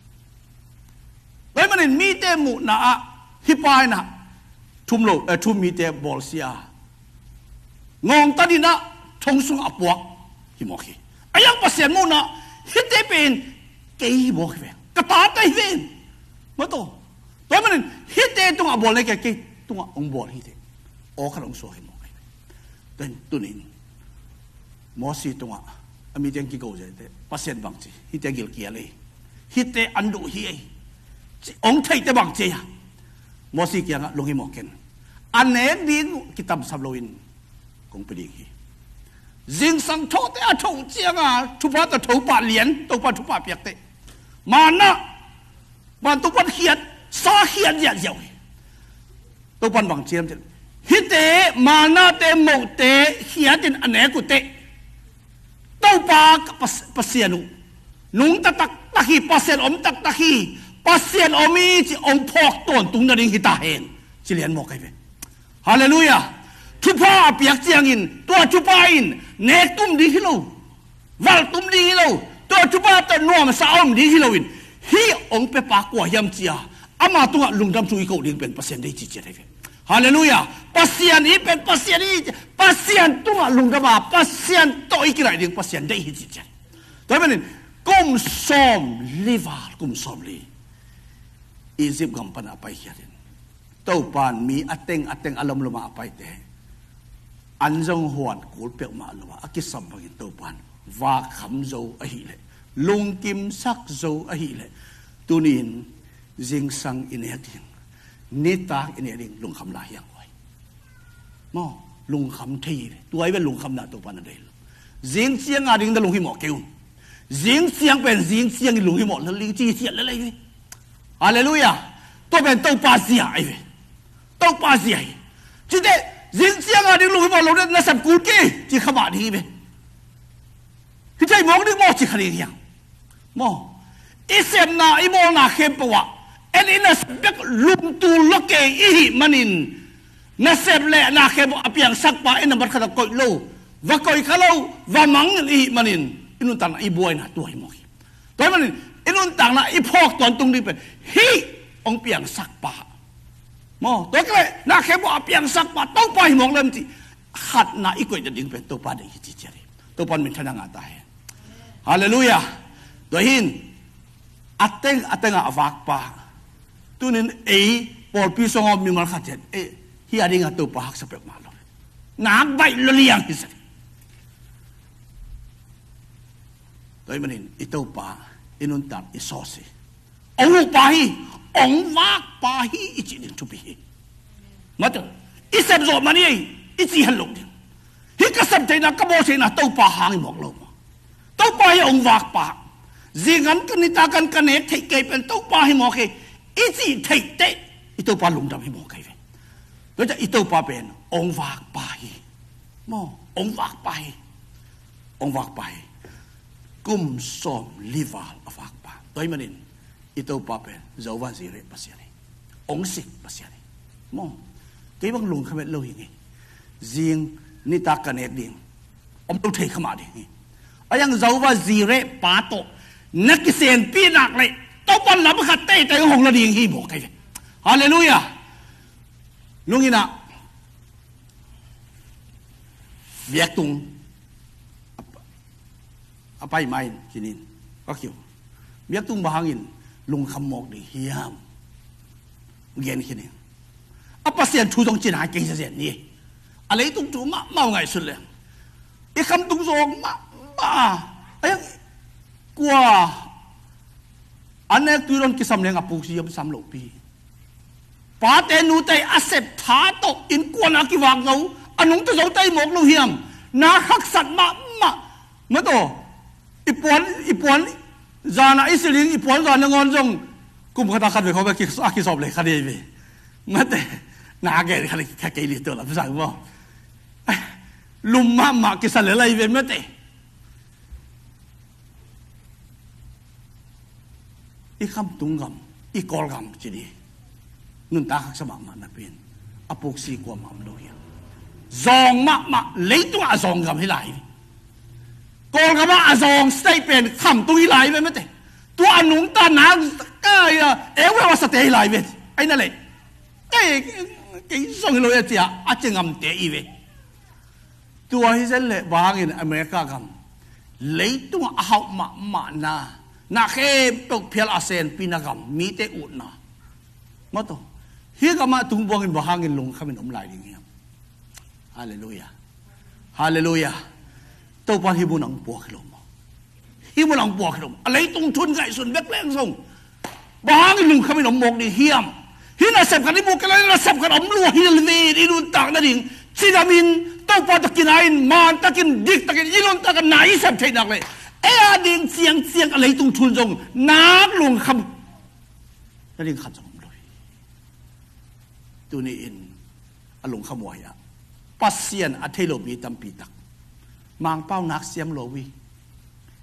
แล้วมันมีแต่หมู่น่ะฮิปายน่ะทุ่มโลทุ่มมีแต่บอลเสียงงตันนี่น่ะทงสุงอับปวกฮิมอคีไอ้ยังภาษาหมู่น่ะฮิตเตเป็นกี่บอลเว้ยกระตาเตยเว้ยมาโตแล้วมันฮิตเตตรงอับบอลเลยแกกี่ตัวองบอลฮิตเตโอ้ขนมสัวฮิมอคีแต่ตัวนี้มอสีตัวมีเรื่องกี่กูจะเตะภาษาบางทีฮิตเตกิลเกียเลยฮิตเตอันดูฮีองไทยแต่บางทีมอสีเกียงลงฮิมอเกนอันเนดิ้งกิตาบสับโลอินคงไปดีฮีจิงสังโทเตะทงเจียงทุบแต่ทุบปะเหรียญทุบปะทุบปะเปียกเตะมานะมันทุบปะเขียดสาเขียดเยอะๆทุบปะบางทีมันฮิตเตมานะเตะหมกเตะเขียดจินอันเนกุเตะตู้ปลากับเสียนุนุงตะตะขีปัสเซนอมตะตะขีปัสเซนอมีจีองพอกต้นตุงนาริงฮิตาเห็นจิเลียนมอกไอเวฮาเลลูยาทุพาเปียกเจียงอินตัวทุพาอินเนกตุมดีฮิโลวัลตุมดีฮิโลตัวทุพาตัวนวมสาวมดีฮิโลอินฮีองเปปากว่ายำเจียอามาตัวลุงดำช่วยเขาเลี้ยงเป็นปัสเซนได้จีเจได้เวฮาเลลูยาปัสเซียนนี้เป็นปัสเซียนนี้ปัสเซียนตัวลุงดำมาปัสเซียนตัวอีกไรเลี้ยงปัสเซียนได้ฮิจิเจตัวเป็นกุมสมลิวากุมสมลีอียิปต์กำปนาไปเขียนตัวปานมีอัตเต็งอารมณ์ลมาไปแต่อันจงหวนกูเปียกมาลมาอักิสัมพังตัวปานว่าคำโจอหิเลลุงกิมซักโจอหิเลตุนินจิงสังอินเอดิงนิตาอินเอดิงลุงคำลายยังไว้มอลุงคำทีตัวไอ้เป็นลุงคำนาตัวปานนั่นเองจิงเสียงอาดิงแต่ลุงหิมอเกี่ยวจิงเสียงเป็นจิงเสียงลุงหิมอแล้วลิงจีเสียอะไรเลยฮาเลลูยาตัวเป็นตัวปาเสียไอ้เว้ตัวปาเสียจีเดจิงเสียงอาดิงลุงหิมอเราเนี่ยน่าสับกูเก้จีขมาดีเว้ที่ใจมองนี่มอจีขนาดยังมออิเซมนาอิโมนาเข้มปะวะเอ็นอินัสเบกลุมตูลเกอีหิมันินนัสเซมเลนาเข้มอภิยังสักปะเอ็นนับขัดกอยโลวะกอยขลาววะมังอีหิมันินอินุตังอีบวยนะตัวไอ้มอกตัวมันอินุตังนะอีพอกตอนตรงนี้เป็นฮีองเปียงสักปะมอตัวก็เลยนาเข้มอภิยังสักปะต้องไปมองเริ่มจีขัดนะอีกวยจะดึงเป็นตัวปาได้ยิจิเจริตัวปานเป็นทนางอาตายฮาเลลูยาตัวหินอัตเต็งอาวากปะตัวนี้ปอลพิสงอมีมันขัดเจนฮีอาดิงตัวปะหักสเปกมาลนักใบเลี้ยงที่สุดตัวมันอิตัวปะอินุนตังอิโซซีองปะฮีองวากปะฮีอิจินินทุบีมาตัวอิเซมโซมันนี่อิจิฮัลโลดิฮีก็สัมเทนะก็บอกเทนะตัวปะหางบอกเราตัวปะฮีองวากปะJangan kita akan connect ke pen tu pa hi mo ke isi thei te itu pa lung dam hi mo ke ve to itu pa pen ong wak pa hi mo ong wak pa hi kum som lival awak pa toi manin itu pa pen zawan sire pasiani ong sik pasiani mo ke bang lung khamet lo hi ni jing ni ta connect ding om tu thei khama ding ayang zawa zire pa toนักเสียนปีนักเลยต้องบอลลับขัดเตะแต่ของเราดีอย่างที่บอกกันฮาเลลูยาลุงอินะเบียกตุงไปไม่กินินก็เกี่ยวเบียกตุงบางอินลุงคำมอกดีเฮียมเรียนกินินapaเสียนชูตรงจีนหายเก่งเสียนนี่อะไรตุงจูมาไงสุดเลยไอ้คำตุงโซงมาไอ้กว่าอันนี้ตุรนกิสำเนียงอปุกซียมสามโลปีปาเตนูเตอาเซปท้าตกอินกวนอากิวางเงาอันนู้นจะเอาใจหมกลูเฮียมนาคักสัตมามาตัวอีปวนจานาอิสลิงอีปวนจานงอนจงกุมขตาขัดไปเขาไปกิสอบเลยคดีไปมาแต่นาแก่คดีแค่กี่ลิตรละภาษาว่าลุมมากิสันอะไรไปมาแต่อีคำตุงกำอีกอลกำจีดีนุนตาขักสมัครมันนับเป็นอปุกซีกว่ามันโลหิตจองมาเลยตัวจองกำให้ไหลกอลกำว่าจองสเตย์เป็นคำตัวไหลไปไม่แต่ตัวอนุนตาหนักก็ว่าสเตย์ไหลไปไอ้นั่นเลยกี่ส่งให้เราเจียอาจจะงำเตอีเวตัวที่เส้นเละบางอินอเมริกากำเลยตัวเอามานานักเก็บตกเพียรอาเซนปีนักมีเตอุดนะมาตัวเฮียก็มาตุ้งบวงินบางอินลงข้าเป็นอมลายอย่างเงี้ยฮาเลลูยาฮาเลลูยาตัวปานฮิบุนังปัวขลมฮิบุนังปัวขลมอะไรตุ้งทุนไก่ส่วนเบ็กแรงส่งบางอินลงข้าเป็นอมมกดีเฮียมฮิน่าเสพกันที่บุกกันเลยน่าเสพกันอมลัวฮิลเวดีนุนต่างนั่นเองซีดามินตัวปานตะกินไอ้มานตะกินดิกตะกินอินุนตะกันไหนเสพใช่นักเลยดิงเสียงอะไรตรงทุนจงน้ำลงคำแล้วดิงขัดสมเลยตัวนี้อินอารมณ์ขโมยอ่ะปัสเซียนอัธโลบีตัมปีตักมังเป้านักเสียมโลวี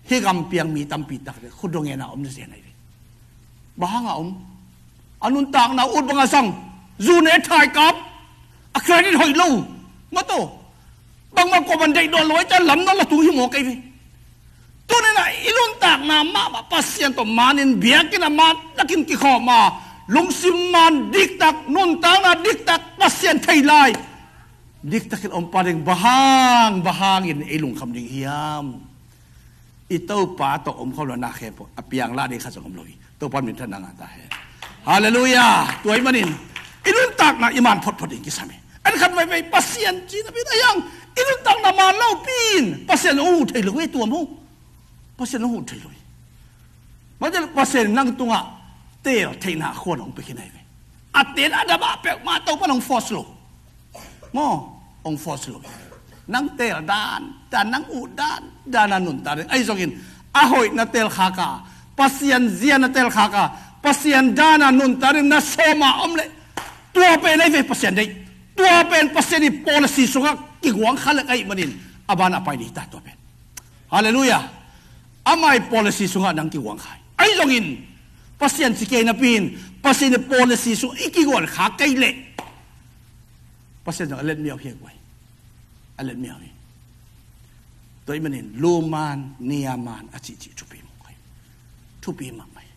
hi gam piang mi tam pi tak khudong ena om se nai bahanga om anun tak na ut banga sang zu ne thai kap a credit hoi lo ma to bang ma ko ban dei do loi cha lam na la tu hi mo kai vi tu ne na ilun tak na ma ba pasien to manin biakin na ma takin ki kho ma lung sim man dik tak nun tak na dik tak pasien thai lai dik takin om padeng bahang in ilung kham ding hiam itau pa to om kho lo na khe po apiang la de kha song om loi to pan min thananga ta he haleluya tuai manin ilun tak na iman phot phot ki same an khat mai pasien chi na bi ayang ilun tak na ma lo pin pasien o thai loi tu mo pasien o thai loi ma ja pasien nang tunga tel thai na khon ong pe kinai ve aten adaba pe ma to pa nong force lo mo ong force lo nang tel dan nang u dan anun ta ai zongin a hoi na tel khaka pasien zian na tel khaka pasien dan anun ta na soma omle tua pe nei ve pasien dei tua pen pasien ni policy sunga ki wang khala ai manin abana pai ni ta to pen haleluya amai policy sunga nang ki wang khai ai zongin pasien sikei na pin pasien ni policy su iki gon kha kai le pasien jang let miao hiek wai alet miao ni toi manin luman niaman achi chupi mo kai chupi ma mai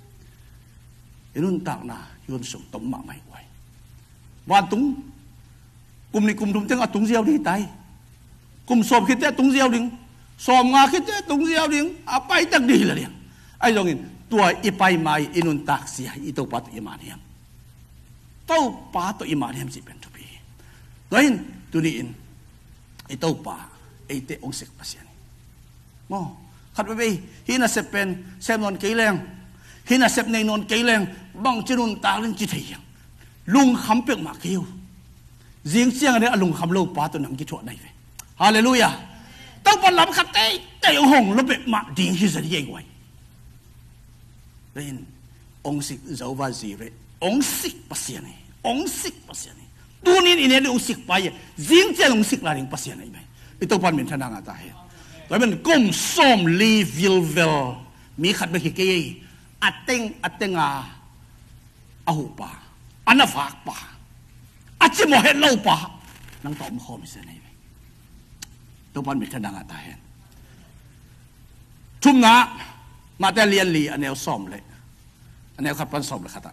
inun tak na yun sung tom ma mai wai wan tung kum ni kum dum teng atung jiao di tai kum som khit te tung jiao ding som nga khit te tung jiao ding apai tak di la ding ai jongin tua ipai mai inun tak sia ito pat iman hiam tau pa to iman hiam si pen chupi doin tuni in ito pa ite ong sek pasien mo khat be hina sepen semnon keileng hina sep nei non keileng bang chinun ta len chi thei lung kham pek ma keu jing chiang ne alung kham lo pa to nang ki tho nai ve hallelujah tau pa lam khat te hong lo be ma ding hi sa ye wai then ong sik zo va zi ve ong sik pasien ni ong sik pasien ni tunin ine ong sik pa ye jing chiang ong sik la ring pasien ai mai ito pan min thanang ata he toy men kom som li vilvel mi khat be ke atenga ahu pa anafak pa achi mo he lo pa nang tom khom se nei to pan min thanang ata he thum na ma ta lian li anel som le anel khat pan som le khata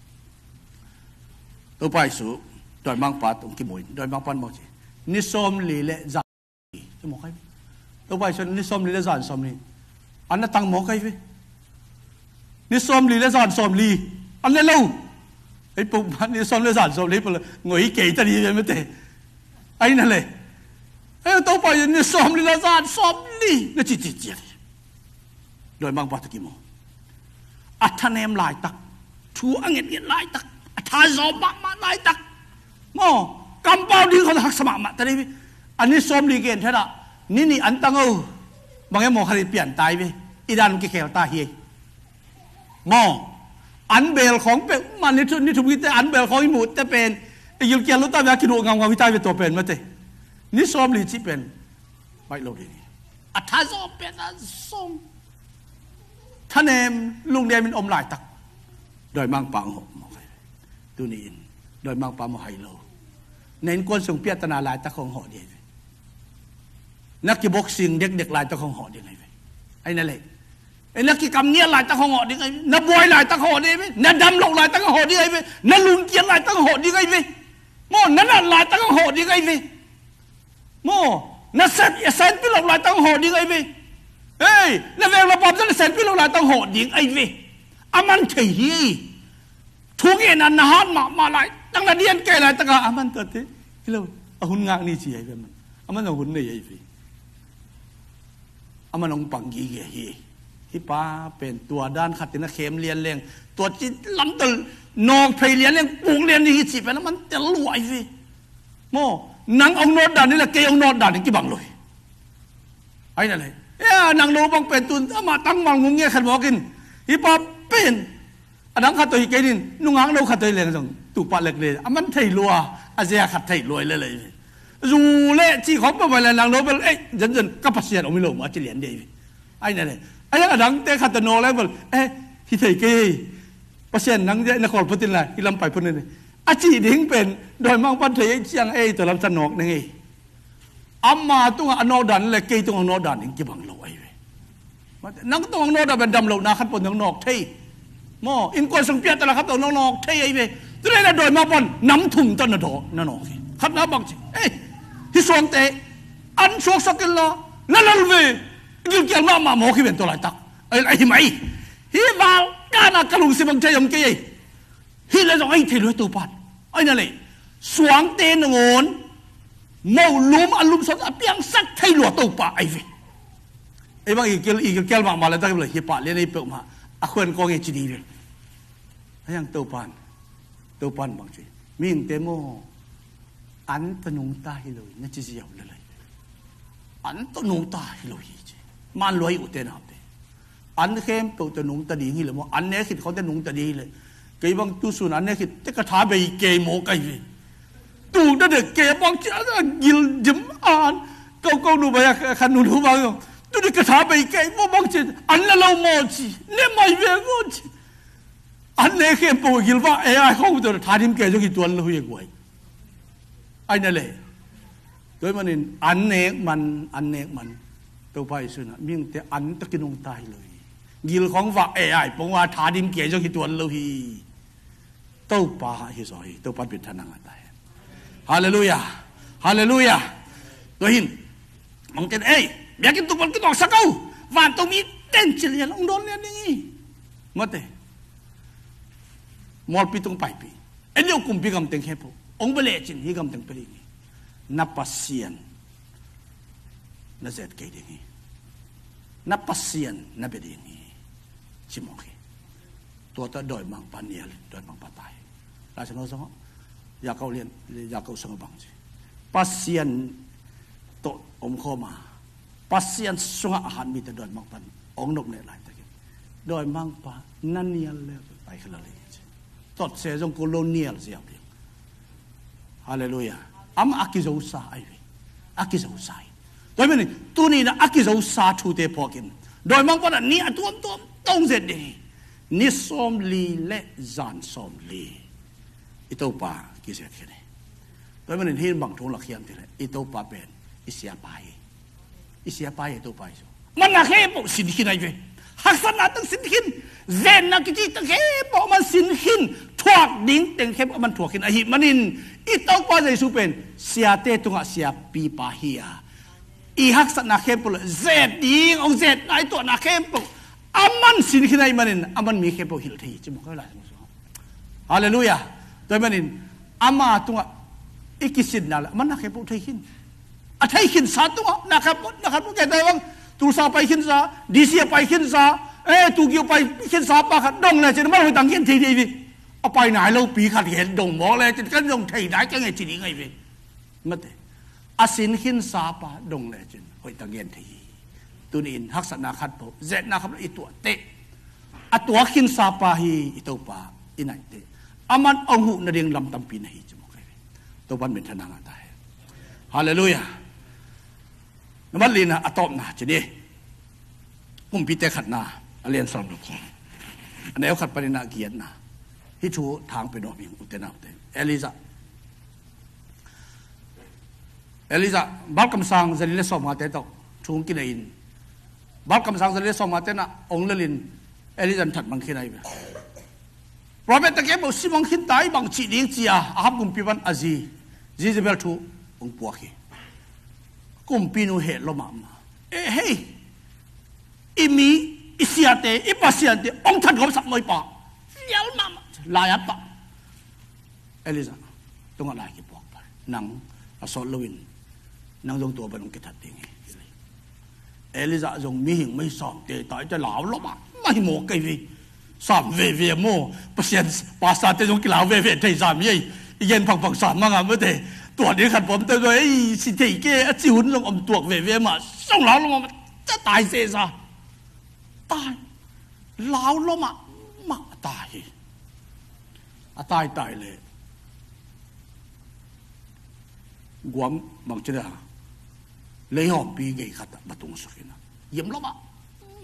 to pai su doi mang pa tung ki moi doi mang pan mo chi ni som li le mo kai to bai chen ni som li le zan som ni an na tang mo kai ve ni som li le zan som li an le lo ai pu ban ni som le zan som li pu ngoi ke ta ni me te ai na le ai to bai ni som li le zan som li na chi doi mang pa ta ki mo athanem lai tak thu anget nget lai tak atha zo ma lai tak mo kampau di ko hak sama ma ta niอันนี้ส้มลีเกนใช่ละนี่อันตังเอาบางอย่างมองใครเปลี่ยนตายไปอีดานกิเขวตาเฮียมองอันเบลของเป็นมันนี่ทุกวิธีอันเบลของอิมูแต่เป็นยุลเกียร์ลุตตาแบบกิโลงามวิจัยเป็นตัวเป็นมาเตนี่ส้มลีที่เป็นไม่รู้ดีนี่อัฐาส้มเป็นส้มท่านเองลุงเดียมันอมหลายตักโดยมังปังหกมองใครดูนี่โดยมังปังมองไฮโลในกวนส่งเปียตนาลายตะคงหอดีนักกีบ็อกซิ่งเด็กลายตะคงหอดีไงไอ้นั่นแหละไอ้นักกีกำเนียลายตะคงหอดีไงนักบวยลายตะคงหอดีไหมนักดำลงลายตะคงหอดีไงนักลุนเกียร์ลายตะคงหอดีไงโม่นั่นลายตะคงหอดีไงโม่นักเซนพิลงลายตะคงหอดีไงเฮ้ยนักเวลาปอบจะเซนพิลงลายตะคงหอดีไงอามันเถียทุกอย่างนั้นหันมาลายตั้งแต่เดียนแก่ลายตะกะอามันตัวเตะเราเอาหุ่นงางนี่เสียไปมันอามันเอาหุ่นนี่ไอ้พี่อามันองปังกี้เหี้ยที่ป้าเป็นตัวด้านขัดตินะเข็มเรียนเลี้ยงตัวจิตล้ำตึงนอกเพลเรียนเลี้ยงปลูกเรียนนี่สิไปแล้วมันจะรวยพี่โม่นังองโนดด่านนี่แหละเกยองโนดด่านนี่กี่บังเลยไอ้นั่นเลยนางโนบังเป็นตุนอามาตั้งมังงงเงี้ยขัดบอกกินที่ป้าเป็นอันนั้นขัดตัวอีกนิดนุ่งหางเราขัดตัวเลี้ยงจังตุปะเล็กเลยอามันไทยรัวอาเซียขัดไทยรวยเลยรูเล่ที่เขาไปเลยนางโนเป็นเอ๊ะจนกับเสียนอมิโลมาจะเลี้ยงดีไอ้เนี่ยไอ้ยังดังเตะขัดโนแล้วบอกที่ไทยกี้เปอร์เซ็นต์นังนครพุทธินไรที่ลำไปพุ่นนี่อาจีดิ้งเป็นโดยมังปันเทยเชียงตัวลำสนกนี่อามาตัวอนอดันเลยกี่ตัวอนอดันยังกี่บังโลไอ้เว้ยนังตัวอนอดันเป็นดำโลนาขัดปนนังนอกเทยมออินกวนสังเปียตละครับตัวน้องนอกเทยไอ้เว้ยตัวนี้นะโดยมาปนน้ำถุ่มต้นน่ะโดนั่นนอกขัดน้าบังจีที่สวงเตะอันสวงสักกินละนั่นเว้ยยิ่งเกี่ยวมาหมอขี้เป็นตัวไรตักไอ้ไหมฮิบาลการนักลุงสิบังใจยมกี้ฮิเลจงไอ้ที่รวยตัวปัดไอ้นั่นเลยสวงเตนงอนเมาลุมอารมณ์สดเปียงสักไทยหลวงตัวปัดไอ้เว้ยไอ้บางอีกเกลมาแล้วตั้งเลยฮิปะเลี้ยนไอ้เปิดมาอาควรกองเอจีดีเลยยังตัวปันบางทีมิ่งเตโมอันตนุงตาฮิโลยนั่นจะเสียวเลยอันตนุงตาฮิโลยมันรวยอุตเตนหับเตอันเข้มตัวตนุงตาดีฮิเลยมั้งอันนี้คิดเขาตนุงตาดีเลยเกี่ยบางตุสุนอันนี้คิดแต่กระถาไปเกี่ยโมกันเลยตูนั่นเด็กเกี่ยบางเจ้ายิลจิมอ่านเก่าหนูไปขันหนูบางตัวเด็กกระถาไปเกี่ยบางเจ้าอันนั้นเราโมจีเนี่ยไม่เวงโมจีอันนี้เข้มตัวยิลว่าเขาตัวถาดิมเกี่ยจะกี่ตัวเราเยอะกว่าไอ้นั่นเลยโดยมันอันเนกมันตัวไปสุนะมิ่งแต่อันตะกินงตายเลยยิลของว่าปงว่าถาดิมเกี่ยจะกี่ตัวเราฮีตัวป่าฮิสอยตัวปัดเป็นทนังตายฮาเลลูยาฮาเลลูยาตัวหินมองเต็นเบียกินตัวมันกินออกสักเอาวันตัวมีเต้นเฉลี่ยองโดนเนี่ยนี่มาเตะมอลปีตรงไปปีเลี้ยวกุมปีกำเต็งแค่พอองเบลจินฮิกำเต็งไปดีนับปัสเซียนนับเจ็ดเกดีงี้นับปัสเซียนนับเบดีงี้ชิมองค์ตัวตาดอยมังปานเนียลดอยมังปาตายราชนสงฆ์อยากเขาเรียนอยากเขาสงบังจีปัสเซียนโตอมข้อมาปัสเซียนสงฆ์อาหารมีแต่ดอยมังปันองนกเนี่ยหลายตะกี้ดอยมังปานั่นเนียลเลยไปขนาดนี้ตอดเสียจงโคโลเนียลเสียบฮาเลลูยาอามาอักกิจอุสาไอ้เว้ยอักกิจอุสาโดยมันนี่ตัวนี้นะอักกิจอุสาชูเตพอกินโดยมังปนนี่ตัวต้องเสร็จดีนิสอมลีและจานสอมลีอิโตปากิเสร็จแค่นี้โดยมันนี่บางทุนหลักเขียนทีละอิโตปาเป็นอิเสียไปอิโตปามันนักเก็บสินขินไอ้เว้ยหักษณะตั้งสินขินเจนนักกิจตั้งเก็บมันสินขินถวกดิ้งเต็งเก็บมันถวกขินไอ้มันนินอิโตปาจะสุเป็นเสียเตตุงะเสียปีปาฮียอีหักษณะเก็บเลยเจดดิ้งองเจดไอ้ตัวนักเก็บอามันสินขินไอ้มันนินอามันมีเก็บหิลทีจิมุกอะไรสมมติฮาเลลูยาโดยมันนินอามาตุงะอีกิสินนั่นแหละมันนักเก็บทีขินอะทีขินสาตุงะนะครับแกได้บ้างตูซาไปขินซาดีเซียไปขินซาตูเกียวไปขินซาปะขัดดงเลยจะไม่ไปตั้งขินทีดีเอาไปไหนเราปีขัดเห็นดงหมอเลยจะกันดงทีได้จะไงจีนี่ไงพี่ไม่ได้อาศินขินซาปะดงเลยจะไปตั้งขินทีตัวนี้หักษณะขัดผมเจ็ดนะครับอีตัวเตะอัตัวขินซาปะฮีอีตัวปะอีไหนเตะอามันองหุนเรียงลำตำปีนฮีจมูกเลยตัววันเป็นทนางตายฮาเลลูยามันลีนะอะตอมนะจะดีผมพิเตขัดนาเรียนสอนลูกอันนี้เขาขัดปรินาเกียรตินะที่ชูทางไปโนมิงอุตเตนาอุตเตเอลิซาบัลกัมซังจะเรียนสอบมาเตตอกชูงกินอินบัลกัมซังจะเรียนสอบมาเตนะองเลลินเอลิซันถัดบังคินไอเบโปรเฟตตะเก็บบอกสิบังคินตายบังจีดิ้งจีอาฮับกุมพิบันอาจีจะเบลทูองปัวกีกุมปีนูเหตุลมาเฮ้ยอิมีอิเสียเตอิปัสเสียเตองทัดเขาสักหน่อยปะเดี๋ยวมาลายปะเอลิซาต้องอะไรกี่ปอกไปนังอสอลวินนังตรงตัวไปตรงกิจทัดเองเอลิซาตรงมีหิ่งไม่สอบเตะต่อยจะหลาวลมาไม่หมกไอ้พี่สามเวโม่ปัสเซียนภาษาเตะตรงกิลาวเวเทสามยัยเย็นพังสามมั่งอ่ะเมื่อเตะตัวนี้ขัดผมแต่ด้วยสิเทเกอจิหุ่นลงอมตัวเวมาส่งหลาวลงมาจะตายเสียซะตายหลาวลงมาตายเลยกวมบางทีนะเลยหอมปีเกยขัดมาตรงสุกินะเยี่ยมลง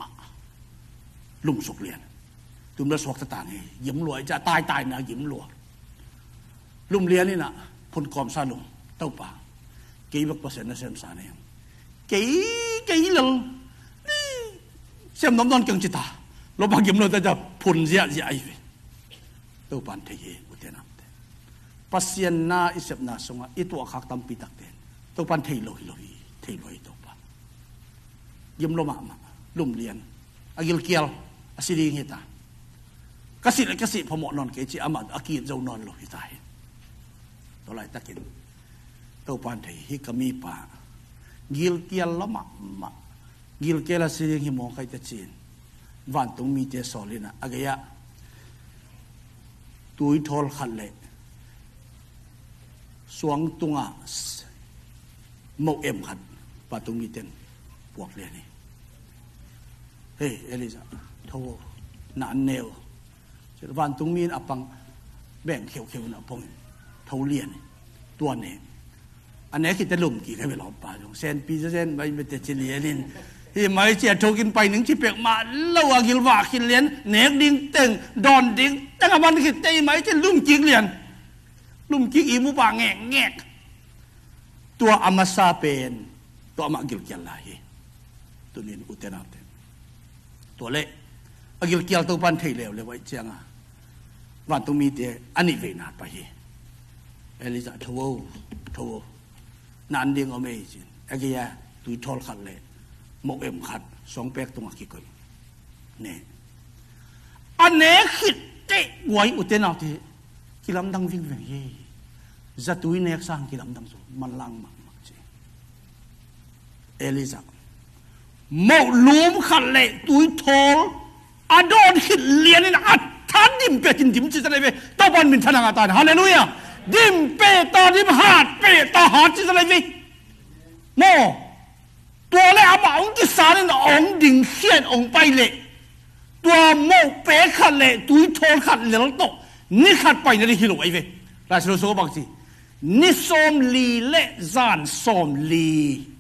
ลุงสุกเรียนตุ่มละสวกต่างๆยิ้มรวยจะตายนะยิ้มรวยลุมเรียนนี่นะพลกอมซาลุงเต้าป่ากี่บักเปอร์เซ็นต์นะเซมสาเนี่ยกี่หลังเซมน้ำนอนกังจิตาเราบางยิ้มรวยแต่จะพลเสียไอ้เต้าป่านเทียอุเทนับเตปัสยันนาอิเสบนาสงะอิตัวขักตำปีตักเตนเต้าป่านเทียลอยเต้าป่านยิ้มโลมาลุมเรียนอากิลเกียลอาศิริงเฮตากสิพอเหมาะนอนเกจิอามาอากีเจ้านอนลอยตายตัวไรตะกินเต้าปานเทฮิกามีป่ากิลเกียลละมากิลเกียลอาศิริงฮิมองใครจะจีนวันตรงมีเจสอลินะอากยะตุยทอลขันเละสวงตุงะโมเอ็มขันปาตรงมีเต็นพวกเรียนี่เฮ้เอลิซาโทนานเนววันตรงมีอับปังแบ่งเขียวๆนะพงเท่าเลียนตัวนี้อันนี้คิดจะลุ่มกี่ใครไปหลอกป่าจงเซนปีเซนไปเป็นเตจิเลียนินที่ไม่เจียโทกินไปหนึ่งที่เปียกมาแล้วว่ากิลว่ากินเลียนเนกดิ้งเต็งดอนดิ้งตั้งแต่วันคิดใจไหมจะลุ่มจิกเลียนลุ่มจิกอีมูป่าแงกตัวอามาซาเป็นตัวอามากิลเกียลลายตัวนี้อุตนาเตตัวเละอากิลเกียลตัวปันเทเลวเลยว่าเจียงอ่ะวันตรงมีเตอันนี้เวนาไปเอลิซาทวนันเดียงเอาไม่จริงไอ้แกตุยทอลขัดเลยหมกเอ็มขัดสองแป๊กตรงกี่คนเนี่ยอันนี้คิดเจ๊ไว้อุตนาที่กิลำดังวิ่งจะตุยเนกสร้างกิลำดังสูมันลังมากจริงเอลิซาหมกลุมขัดเลยตุยทอลอดอนคิดเลียนนี่อัดท่านดิมเปตินดิมจิตอะไรไปต้อบันมินทนางาตานฮาเลลูยาดิมเปตาดิมหาดเปตาหาดจิตอะไรไปโมตัวเล่อาบ่าวที่สารนี่องดิ่งเขียนองไปเลยตัวโมเปขัดเลยตุยโทขัดเลยแล้วตกนี่ขัดไปนี่ฮิโลไอเวราชโลโซบังจีนี่สมลีเละจานสมลี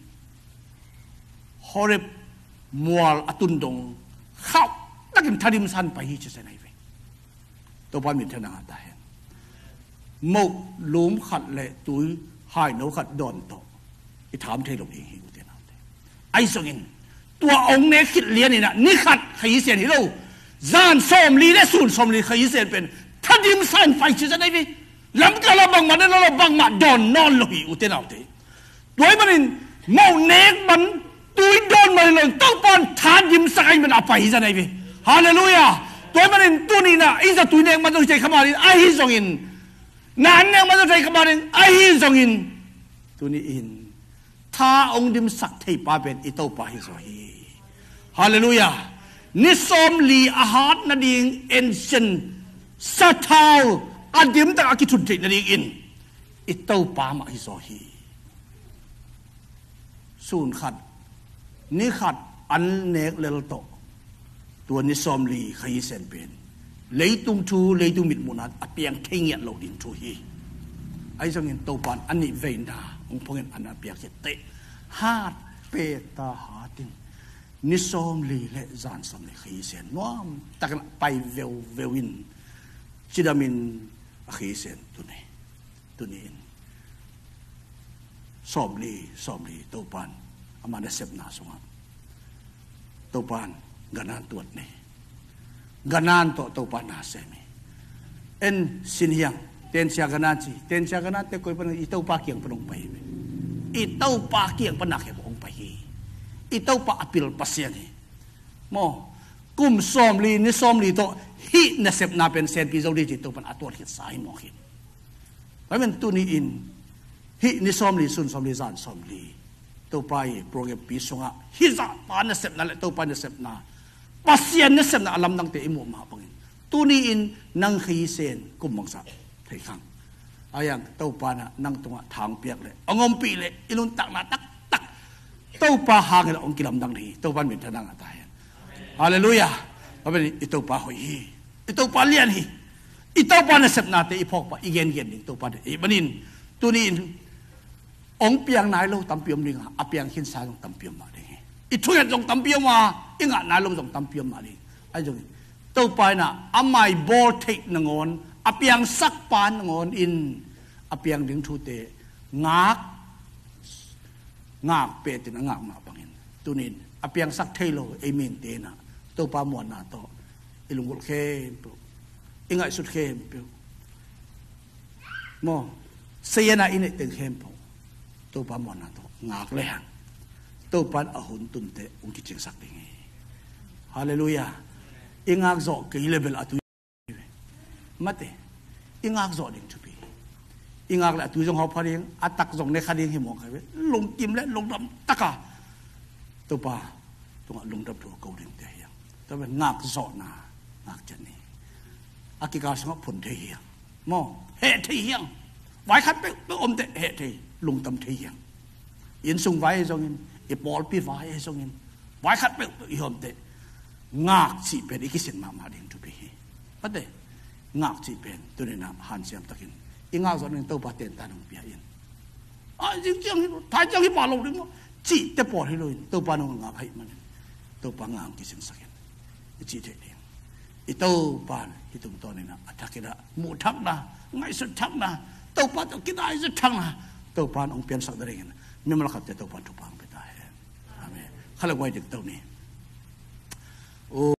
ฮอริบมัวอตุนดงเข้านักกินทาริมสันไปที่จะเสนอไปตัวพันมิตรนางตายโมลุมขัดเลยตุยหายโนขัดดอนโตที่ถามเทลงเองอุเทนไอ้ส่งอินตัวองค์เนี่ยคิดเลี้ยนี่นะนี่ขัดขยี้เสียนฮิโร่จานสมลีและสูนสมลีขยี้เสียนเป็นทาริมสันไปที่จะได้ไปลำกะลาบังมาได้แล้วบังมาดอนนอนลอยอุเทนเอาเถอะตัวมันโมเนกมันตุยดอนมาเลยต้องปอนทาริมสันมันเอาไปที่จะได้ไปฮาเลลูยาตัวมันตัวนี้นะอินจะตุยเนกมันต้องใจขมารินไอ้ฮิส่งอินนั่นเองมันต้องใจขมารินไอ้ฮิส่งอินตัวนี้อินถ้าองค์ดิมสักที่ป้าเป็นอิโตป้าฮิโซฮีฮาเลลูยานิสมลีอาหารนาดิงเอ็นเซนสัทธาวอาดิมแต่อากิทุนตินาดิงอินอิโตป้ามาฮิโซฮีสูนขัดนี่ขัดอันเนกเลลโตตัวนิสมลีขยี้เซนเป็นเลยตุงทูเลยตุงมิดมุนัดอเปียงเทียนโลดินทูฮีไอ้ส่งเงินโตปานอันนี้เวนดาองค์พงเงินอันนั้นเปียกเสตฮาดเปตาหาตินนิสมลีและจานสมลีขยี้เซนน้อมตะกันไปเววินจิดามินขยี้เซนตัวนี้สมลีโตปานอามาเดเซบนาสงะโตปานกานานตัวนี้กานานโตปานาเซมีเอ็นสินเฮียงเตนเสียกานานจีเตนเสียกานานเตคอยปนอิเต้าปาเกียงปนองไปอิเต้าปาเกียงปนักเก็บองไปอิเต้าปาอภิลปัสยานีโมกุมสมลีนิสมลีโตฮินเซบนาเป็นเซนปิโซลีจิโตปันอัตวฮิตสายมอฮิตเพราะมันตัวนี้อินฮินิสมลีสุนสมลีจานสมลีโตไปโปรแกรมปีสงะฮิซาปานเซบนาและโตปานเซบนาปัสยานเสพนาอลัมดังเตอิมุมาปังตัวนี้อินนังขีเซนกุมบังสับไทยขังอายังเต้าปานะนังตรงทางเปียกเลยองอมปีเลยอิลุนตักนาตักเต้าปาหางเลยองกิลำดังนี้เต้าปานเป็นทนังตายฮาเลลูยาว่าเป็นอิเต้าปาหอยอิเต้าปาเลียนฮีอิเต้าปาเนเสพนาเตอิพอกปาอีเกนนี่เต้าปาอิบันินตัวนี้องเปียงนายเราตำเปียมลิงอเปียงขินสายลงตำเปียมมาเลยอิทุยลงตำเปียมมาอิงะนายลงตำเปียมมาเลยไอ้จงตัวไปน่ะอาไม่บอลเทคนงอนอาเปียงสักปานงอนอินอาเปียงดึงทูเตงากเปตินงากมาบังอินตุนินอาเปียงสักเทโลเอมินเตนะตัวปามวนนาโตอิลุงกุลเข้มเปียวอิงไงสุดเข้มเปียวมอเสียนะอินเอตึงเข้มพอตัวปามวนนาโตงากเลยฮะตัวปานอาหุนตุนเตอุงกิจิงสักดิงฮาเลลูยาอิงากโซกี่เลเวลอะตุมาเตอิงากโซดิงทุบีอิงากละตุจงเขาพาริงอัตักจงในคดีหิมองใครเว้ลงกิมและลงดำตะกาตัวปาตัวลงดำตัวเกาดิงเทียงตัวเป็นงากโซนางากจันนี่อากิกาสงบผลเทียงมอเหตุเทียงไว้คัดไปอมเตเหตุลงดำเทียงยินส่งไว้ทรงยินอีบอลปีไว้ทรงยินไว้คัดไปอีอมเตงากสิเป็นอีกสิ่งมาดิงทุบีมาเตงากจีเป็นตัวนี้นะหันเสียมตะกินอีงากส่วนหนึ่งตัวปาเต็นตาหนุ่มเปียอินจริงๆท้ายจังที่ป่าลงดึงว่าจีแต่ปอดให้เลยตัวปาหนุ่มงากให้มันตัวปางามกิสิงสักกินจีเทียงอีตัวปานที่ตรงตัวนี้นะอัฐกิระหมู่ทักนะไงสุดทักนะตัวปานตัวกินได้สุดทักนะตัวปานองเปลี่ยนสักได้ยังไม่มาลักแต่ตัวปานทุกปางไปได้อาเมนข้าเลยไว้ดึกตัวนี้โอ้